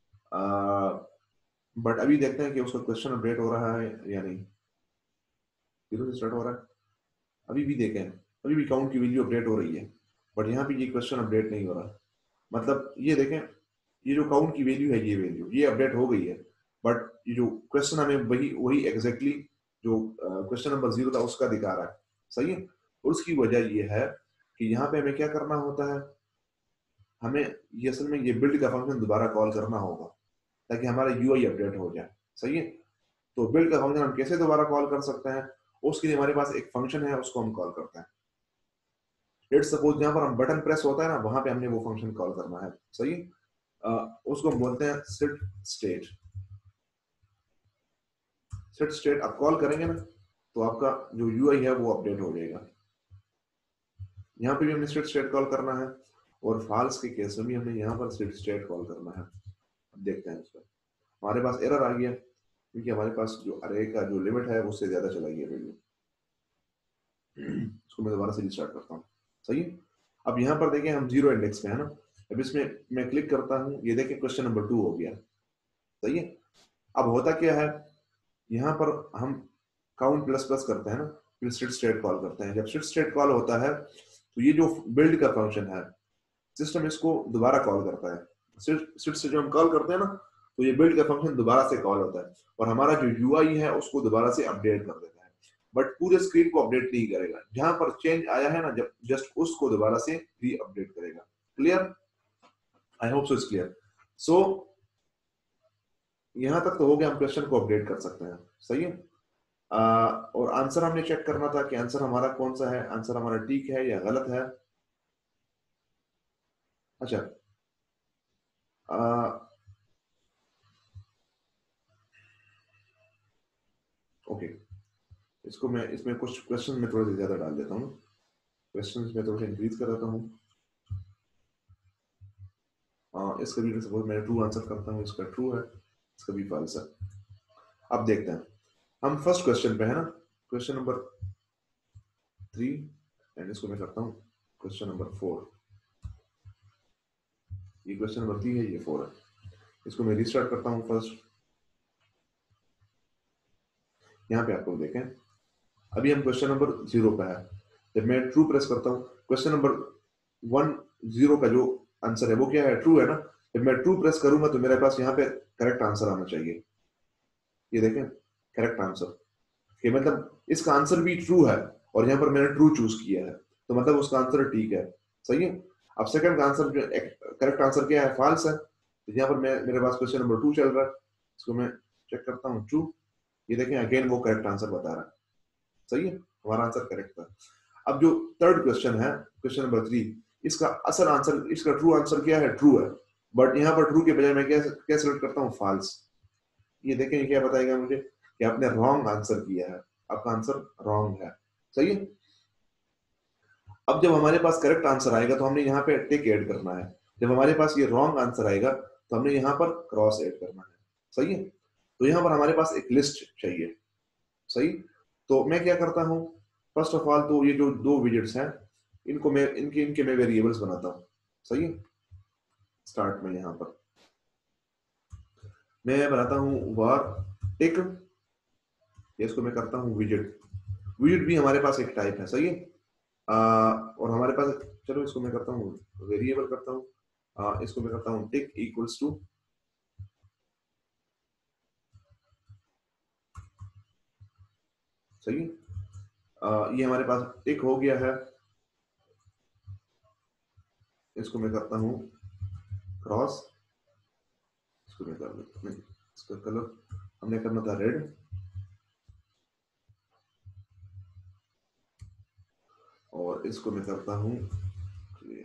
बट अभी देखते हैं कि उसका क्वेश्चन अपडेट हो रहा है या नहीं। जीरो से स्टार्ट हो रहा है, अभी भी देखें, अभी भी काउंट की वैल्यू अपडेट हो रही है, बट यहाँ पे ये क्वेश्चन अपडेट नहीं हो रहा। मतलब ये देखें, ये जो काउंट की वैल्यू है, ये वैल्यू ये अपडेट हो गई है, बट ये जो क्वेश्चन हमें वही वही एग्जैक्टली जो क्वेश्चन नंबर 0 था उसका दिखा रहा है। सही है, और उसकी वजह ये है कि यहाँ पे हमें क्या करना होता है, हमें ये असल में ये बिल्ड का फंक्शन दोबारा कॉल करना होगा ताकि हमारा यूआई अपडेट हो जाए। सही है, तो बिल्ड का फंक्शन हम कैसे दोबारा कॉल कर सकते हैं, उसके लिए हमारे पास एक फंक्शन है, उसको हम कॉल करते हैं। लेट्स सपोज जहां पर हम बटन प्रेस होता है ना, वहां पे हमने वो फंक्शन कॉल करना है। सही, उसको हम बोलते हैं सिट स्टेट। सिट स्टेट आप कॉल करेंगे ना, तो आपका जो यूआई है वो अपडेट हो जाएगा। यहाँ पे भी हमने सिट स्टेट कॉल करना है, और फॉल्स के केस में भी हमें यहाँ पर सिट स्टेट कॉल करना है। अब देखते हैं इसको, हमारे पास एरर आ गया क्योंकि हमारे पास जो अरे का जो लिमिट है उससे ज्यादा चला गया वैल्यू। इसको मैं दोबारा से रिस्टार्ट करता हूँ। सही है, अब यहाँ पर देखें हम 0 इंडेक्स पे है ना, अब इसमें मैं क्लिक करता हूँ, ये देखें क्वेश्चन नंबर 2 हो गया। सही है, अब होता क्या है, यहाँ पर हम काउंट प्लस प्लस करते हैं ना, फिर सिट स्टेट कॉल करते हैं। जब सिट स्टेट कॉल होता है तो ये जो बिल्ड का फंक्शन है, सिस्टम इसको दोबारा कॉल करता है। सिट से जो हम कॉल करते हैं ना, तो ये बिल्ड का फंक्शन दोबारा से कॉल होता है और हमारा जो यूआई है उसको दोबारा से अपडेट कर देता है, बट पूरे स्क्रीन को अपडेट नहीं करेगा। जहां पर चेंज आया है ना, जब जस्ट उसको दोबारा से री अपडेट करेगा। Clear? I hope so it's clear. So यहां तक तो हो गया, हम क्वेश्चन को अपडेट कर सकते हैं। सही है। और आंसर हमने चेक करना था कि आंसर हमारा कौन सा है, आंसर हमारा ठीक है या गलत है। अच्छा, ओके, इसको मैं इसमें कुछ क्वेश्चन में थोड़ा ज्यादा डाल देता हूँ, क्वेश्चन में थोड़ा सा इंक्रीज कर देता हूँ। इसका भी सपोज मैं ट्रू आंसर करता हूँ, इसका ट्रू है, इसका भी फॉल्स है। अब देखते हैं, हम फर्स्ट क्वेश्चन पे है ना, क्वेश्चन नंबर 3, एंड इसको मैं करता हूँ क्वेश्चन नंबर 4। ये क्वेश्चन नंबर 3 है, ये 4 है। इसको मैं रिस्टार्ट करता हूँ फर्स्ट। यहाँ पे आप लोग देखें, अभी हम क्वेश्चन नंबर 0 पे है। जब मैं ट्रू प्रेस करता हूँ, क्वेश्चन नंबर 10 का जो आंसर है वो क्या है, ट्रू है ना। जब मैं ट्रू प्रेस करूंगा तो मेरे पास यहाँ पे करेक्ट आंसर आना चाहिए। ये देखें, करेक्ट आंसर, कि मतलब इसका आंसर भी ट्रू है और यहाँ पर मैंने ट्रू चूज किया है, तो मतलब उसका आंसर ठीक है। सही है। अब सेकंड का आंसर जो करेक्ट आंसर क्या है, फॉल्स है। तो यहाँ पर मैं मेरे पास क्वेश्चन नंबर 2 चल रहा है, इसको मैं चेक करता हूँ, ट्रू। ये देखें, अगेन वो करेक्ट आंसर बता रहा है। सही है, हमारा आंसर करेक्ट था। अब जो थर्ड क्वेश्चन है, क्वेश्चन नंबर 3, इसका असल आंसर, इसका ट्रू आंसर क्या है, ट्रू है। बट यहाँ पर ट्रू के बजाय मैं क्या क्या सिलेक्ट करता हूँ, फॉल्स। ये देखें, ये क्या बताएगा मुझे कि आपने रॉन्ग आंसर किया है, आपका आंसर रॉन्ग है। सही है। अब जब हमारे पास करेक्ट आंसर आएगा तो हमने यहाँ पे टिक ऐड करना है। जब हमारे पास ये रॉन्ग आंसर आएगा तो हमने यहाँ पर क्रॉस ऐड करना है। सही है। तो यहाँ पर हमारे पास एक लिस्ट चाहिए। सही। तो मैं क्या करता हूँ, फर्स्ट ऑफ ऑल तो ये जो दो विजेट्स हैं, इनको मैं इनके इनके मैं वेरिएबल्स बनाता हूँ। सही है। स्टार्ट में यहाँ पर मैं बनाता हूँ वार टिक, इसको मैं करता हूँ विजेट। विजेट भी हमारे पास एक टाइप है। सही है। और हमारे पास, चलो इसको मैं करता हूँ वेरिएबल करता हूँ, इसको मैं करता हूँ टिक इक्वल्स टू। सही है। ये हमारे पास टिक हो गया है, इसको मैं करता हूँ क्रॉस, इसको मैं कर देता हूँ, इसका कलर हमने करना था रेड, और इसको मैं करता हूँ क्लियर।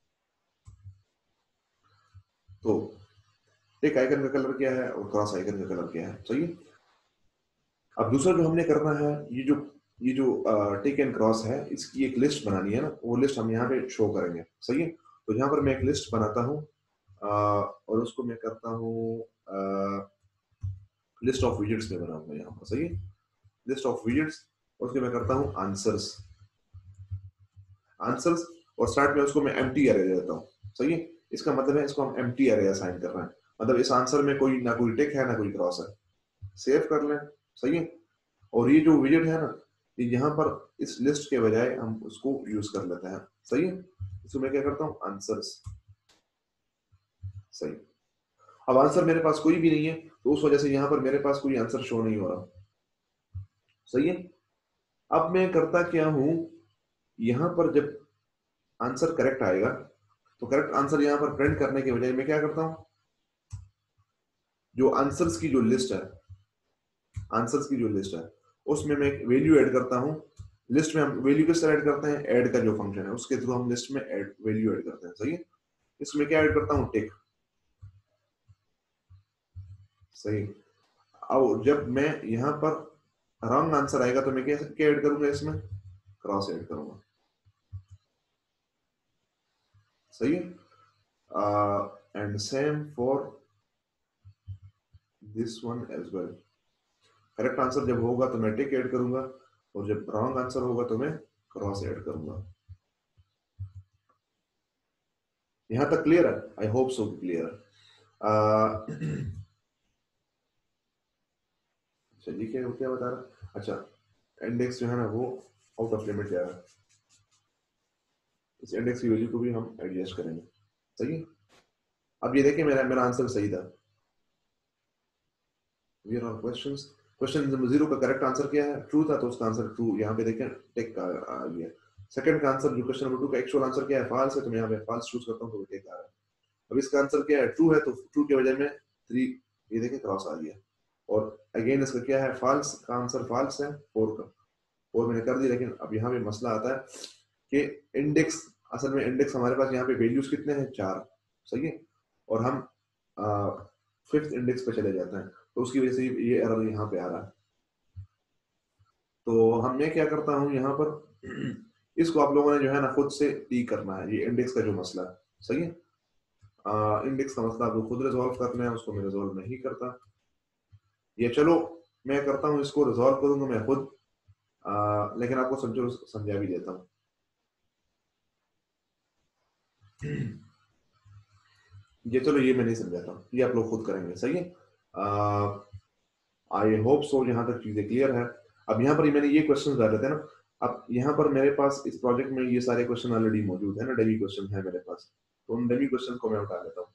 तो टिक आइकन का कलर क्या है और क्रॉस आइकन का कलर क्या है। सही है। अब दूसरा जो हमने करना है, ये जो टिक एंड क्रॉस है, इसकी एक लिस्ट बनानी है ना, वो लिस्ट हम यहाँ पे शो करेंगे। सही है। तो यहाँ पर मैं एक लिस्ट बनाता हूँ, और उसको मैं करता हूँ लिस्ट ऑफ विजेट्स में बनाऊंगा यहाँ पर। सही है। लिस्ट ऑफ विजेट्स, उसके मैं करता हूँ आंसर्स, आंसर्स, और स्टार्ट में उसको मैं एम्प्टी अरे दे देता हूँ। सही है। इसका मतलब है इसको हम एम्प्टी अरे असाइन कर रहे हैं, मतलब इस आंसर में कोई ना कोई टिक है ना कोई क्रॉस है। सेव कर लें। सही है। और ये जो विजेट है ना, ये यहाँ पर इस लिस्ट के बजाय हम उसको यूज कर लेते हैं। सही है। इसको मैं क्या करता हूँ, आंसर्स। सही। अब आंसर मेरे पास कोई भी नहीं है, तो उस वजह से यहाँ पर मेरे पास कोई आंसर शो नहीं हो रहा। सही है। अब मैं करता क्या हूं, यहां पर जब आंसर करेक्ट आएगा तो करेक्ट आंसर यहां पर प्रिंट करने के बजाय मैं क्या करता हूं, जो आंसर्स की जो लिस्ट है, आंसर्स की जो लिस्ट है उसमें मैं वैल्यू ऐड करता हूं। लिस्ट में हम वैल्यू किस तरह ऐड करते हैं, ऐड का जो फंक्शन है उसके थ्रू हम लिस्ट में ऐड वैल्यू ऐड करते हैं। सही है। इसमें क्या ऐड करता हूं, टिक। सही। अब जब मैं यहाँ पर रॉन्ग आंसर आएगा तो मैं क्या क्या ऐड करूंगा, इसमें क्रॉस ऐड करूंगा। सही है। And same for this one as well. Correct answer जब होगा तो मैं टिक ऐड करूंगा, और जब रॉन्ग आंसर होगा तो मैं क्रॉस ऐड करूंगा। यहां तक क्लियर है? आई होप सो क्लियर है। चलिए, क्या क्या बता रहा, अच्छा, इंडेक्स जो है ना वो आउट ऑफ लिमिट जा रहा है, इस इंडेक्स की वैल्यू को भी हम एडजस्ट करेंगे। सही है। अब ये देखिए, मेरा मेरा आंसर सही था। We are questions. Question number 0 का करेक्ट आंसर क्या है? ट्रू था, तो उसका आंसर ट्रू यहाँ पे देखें टिक आ गया। सेकंड का आंसर जो क्वेश्चन नंबर 2 का एक्चुअल आंसर क्या है? फॉल्स है, तो मैं यहाँ पे फॉल्स चूज करता हूँ, तो टिक आ रहा है। अब इसका आंसर क्या है? ट्रू है, तो ट्रू की वजह में 3 ये देखें क्रॉस आ गया। और अगेन इसका क्या है? फॉल्स का आंसर फॉल्स है 4 का, और मैंने कर दी। लेकिन अब यहाँ पे मसला आता है कि इंडेक्स, असल में इंडेक्स हमारे पास यहाँ पे वैल्यूज कितने हैं? 4, सही है। और हम फिफ्थ इंडेक्स पे चले जाते हैं, तो उसकी वजह से ये एरर यहाँ पे आ रहा है। तो हम मैं क्या करता हूँ यहाँ पर इसको आप लोगों ने जो है ना खुद से डी करना है, ये इंडेक्स का जो मसला है, सही है। इंडेक्स का मसला आपको खुद रिजॉल्व करना है, उसको मैं रिजॉल्व नहीं करता। ये चलो मैं करता हूँ, इसको रिजॉल्व करूंगा मैं खुद, लेकिन आपको समझा भी देता हूँ। ये चलो ये मैं नहीं समझाता हूँ, ये आप लोग खुद करेंगे, सही है। आई होप सो यहाँ तक चीजें क्लियर है। अब यहाँ पर मैंने ये क्वेश्चन डाले थे ना, अब यहाँ पर मेरे पास इस प्रोजेक्ट में ये सारे क्वेश्चन ऑलरेडी मौजूद है ना, डेमी क्वेश्चन है मेरे पास, तो उन डेमी क्वेश्चन को मैं उठा लेता हूँ,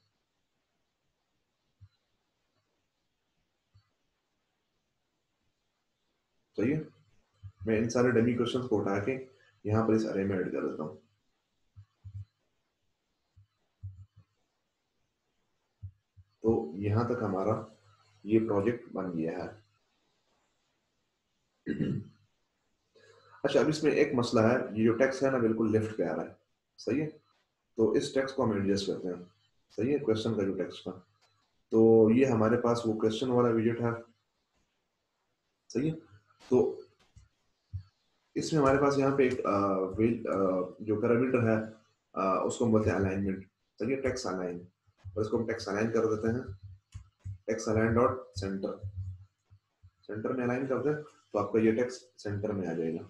सही है। मैं इन सारे डेमी क्वेश्चन को उठा के यहाँ पर इस अरे में ऐड कर देता हूँ। तो यहाँ तक हमारा ये प्रोजेक्ट बन गया है। अच्छा, अब इसमें एक मसला है, ये जो टेक्स्ट है ना बिल्कुल लेफ्ट पे आ रहा है, सही है। तो इस टेक्स्ट को हम एडजस्ट करते हैं, सही है, क्वेश्चन का जो टेक्स्ट था। तो ये हमारे पास वो क्वेश्चन वाला विजेट है, सही है। तो इसमें हमारे पास यहाँ पे एक जो पैरामीटर है, उसको हम बोलते हैं अलाइनमेंट, सही है, टेक्स्ट अलाइन। और इसको हम टेक्स्ट अलाइन कर देते हैं, text align dot centre, centre में अलाइन कर दें, तो आपका ये टेक्स्ट सेंटर में आ जाएगा।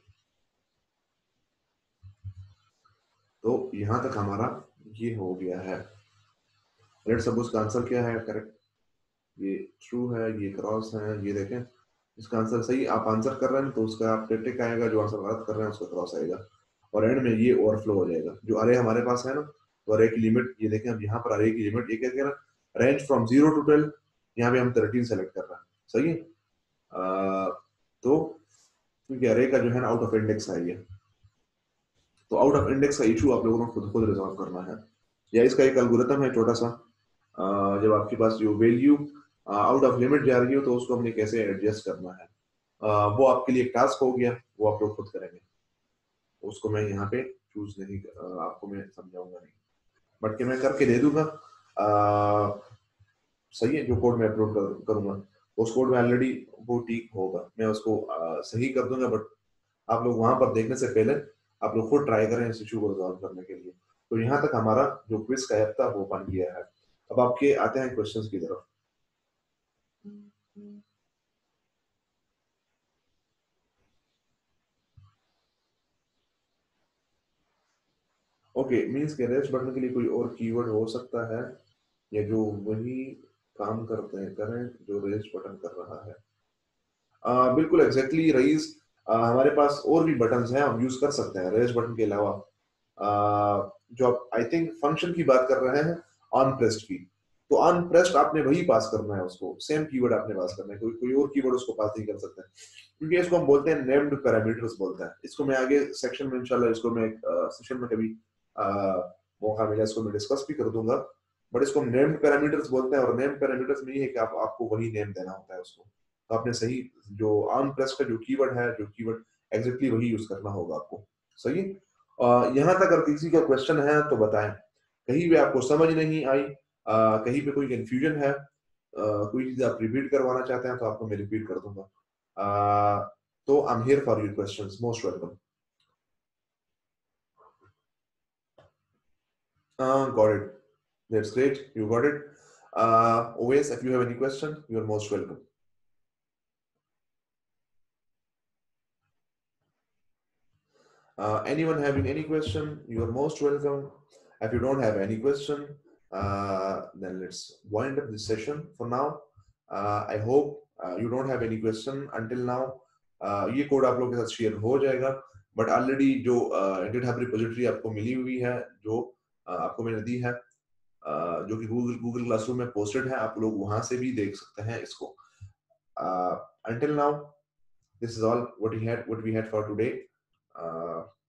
तो यहाँ तक हमारा ये हो गया है। लेट सपोज का आंसर क्या है? करेक्ट, ये ट्रू है, ये क्रॉस है, ये देखें इसका आंसर सही आप आंसर कर रहे हैं, तो उसका आप टिक आएगा, जो आंसर गलत कर रहे हैं उसका क्रॉस आएगा, और एंड में ये ओवरफ्लो हो जाएगा। जो अरे हमारे पास है ना, तो अरे की लिमिट ये देखें, अब यहाँ पर अरे की लिमिट ये क्या कह रहा है? रेंज फ्रॉम 0 to 12, यहाँ पे हम 13 सेलेक्ट कर रहे हैं, सही है। तो क्योंकि अरे का जो है ना आउट ऑफ इंडेक्स है ये, तो आउट ऑफ इंडेक्स का इशू आप लोगों को खुद खुद रिजॉल्व करना है, या इसका एक एल्गोरिथम है छोटा सा। जब आपके पास जो वैल्यू आउट ऑफ लिमिट जा रही हो, तो उसको हमने कैसे एडजस्ट करना है, वो आपके लिए एक टास्क हो गया, वो आप लोग खुद करेंगे, उसको मैं यहाँ पे चूज नहीं आपको मैं समझाऊंगा नहीं, बट कि मैं करके दे दूंगा। सही है, जो कोड मैं अपलोड करूंगा उस कोड में ऑलरेडी वो ठीक होगा, मैं उसको सही कर दूंगा, बट आप लोग वहां पर देखने से पहले आप लोग खुद ट्राई करें इस इशू को रिजॉल्व करने के लिए। तो यहाँ तक हमारा जो क्विज का ऐप था वो बन गया है। अब आपके आते हैं क्वेश्चंस की तरफ। ओके, मींस के रेस्ट बटन के लिए कोई और कीवर्ड हो सकता है, या जो वही काम करते हैं करें जो रेस्ट बटन कर रहा है? बिल्कुल एग्जैक्टली रईस, हमारे पास और भी बटन्स हैं, हम यूज कर सकते हैं रेस्ट बटन के अलावा। जो आप आई थिंक फंक्शन की बात कर रहे हैं, ऑन प्रेस्ड की, तो ऑन प्रेस्ड आपने वही पास करना है, उसको सेम कीवर्ड आपने पास करना है, कोई कोई और कीवर्ड उसको पास नहीं कर सकते, क्योंकि इसको हम बोलते हैं नेम्ड पैरामीटर्स बोलते हैं। इसको मैं आगे सेक्शन में इंशाल्लाह, इसको मैं सेशन में कभी मौका मिला इसको मैं डिस्कस भी कर दूंगा, बट इसको हम नेम्ड पैरामीटर्स बोलते हैं। और नेम्ड पैरामीटर्स में ये है कि आपको वही नेम देना होता है उसको, तो आपने सही जो ऑन प्रेस्ड का जो कीवर्ड है, जो कीवर्ड एग्जैक्टली वही यूज करना होगा आपको, सही है। यहाँ तक अगर किसी का क्वेश्चन है तो बताएं, कहीं भी आपको समझ नहीं आई, कहीं पे कोई कंफ्यूजन है, कोई चीज आप रिपीट करवाना चाहते हैं, तो आपको मैं रिपीट कर दूंगा। तो I am here for your questions, most welcome. Got it, that's great, you got it. Always if you have any question, you're most welcome. Anyone having any question, you're most welcome. If you don't have any question, then let's wind up this session for now. I hope you don't have any question until now. ये कोड आप लोगों के साथ शेयर हो जाएगा, बट ऑलरेडी जो GitHub रिपोजिटरी आपको मिली हुई है, जो आपको मैंने दी है, जो कि गूगल क्लासरूम में पोस्टेड है, आप लोग वहां से भी देख सकते हैं इसको। Until now, this is all what we had for today.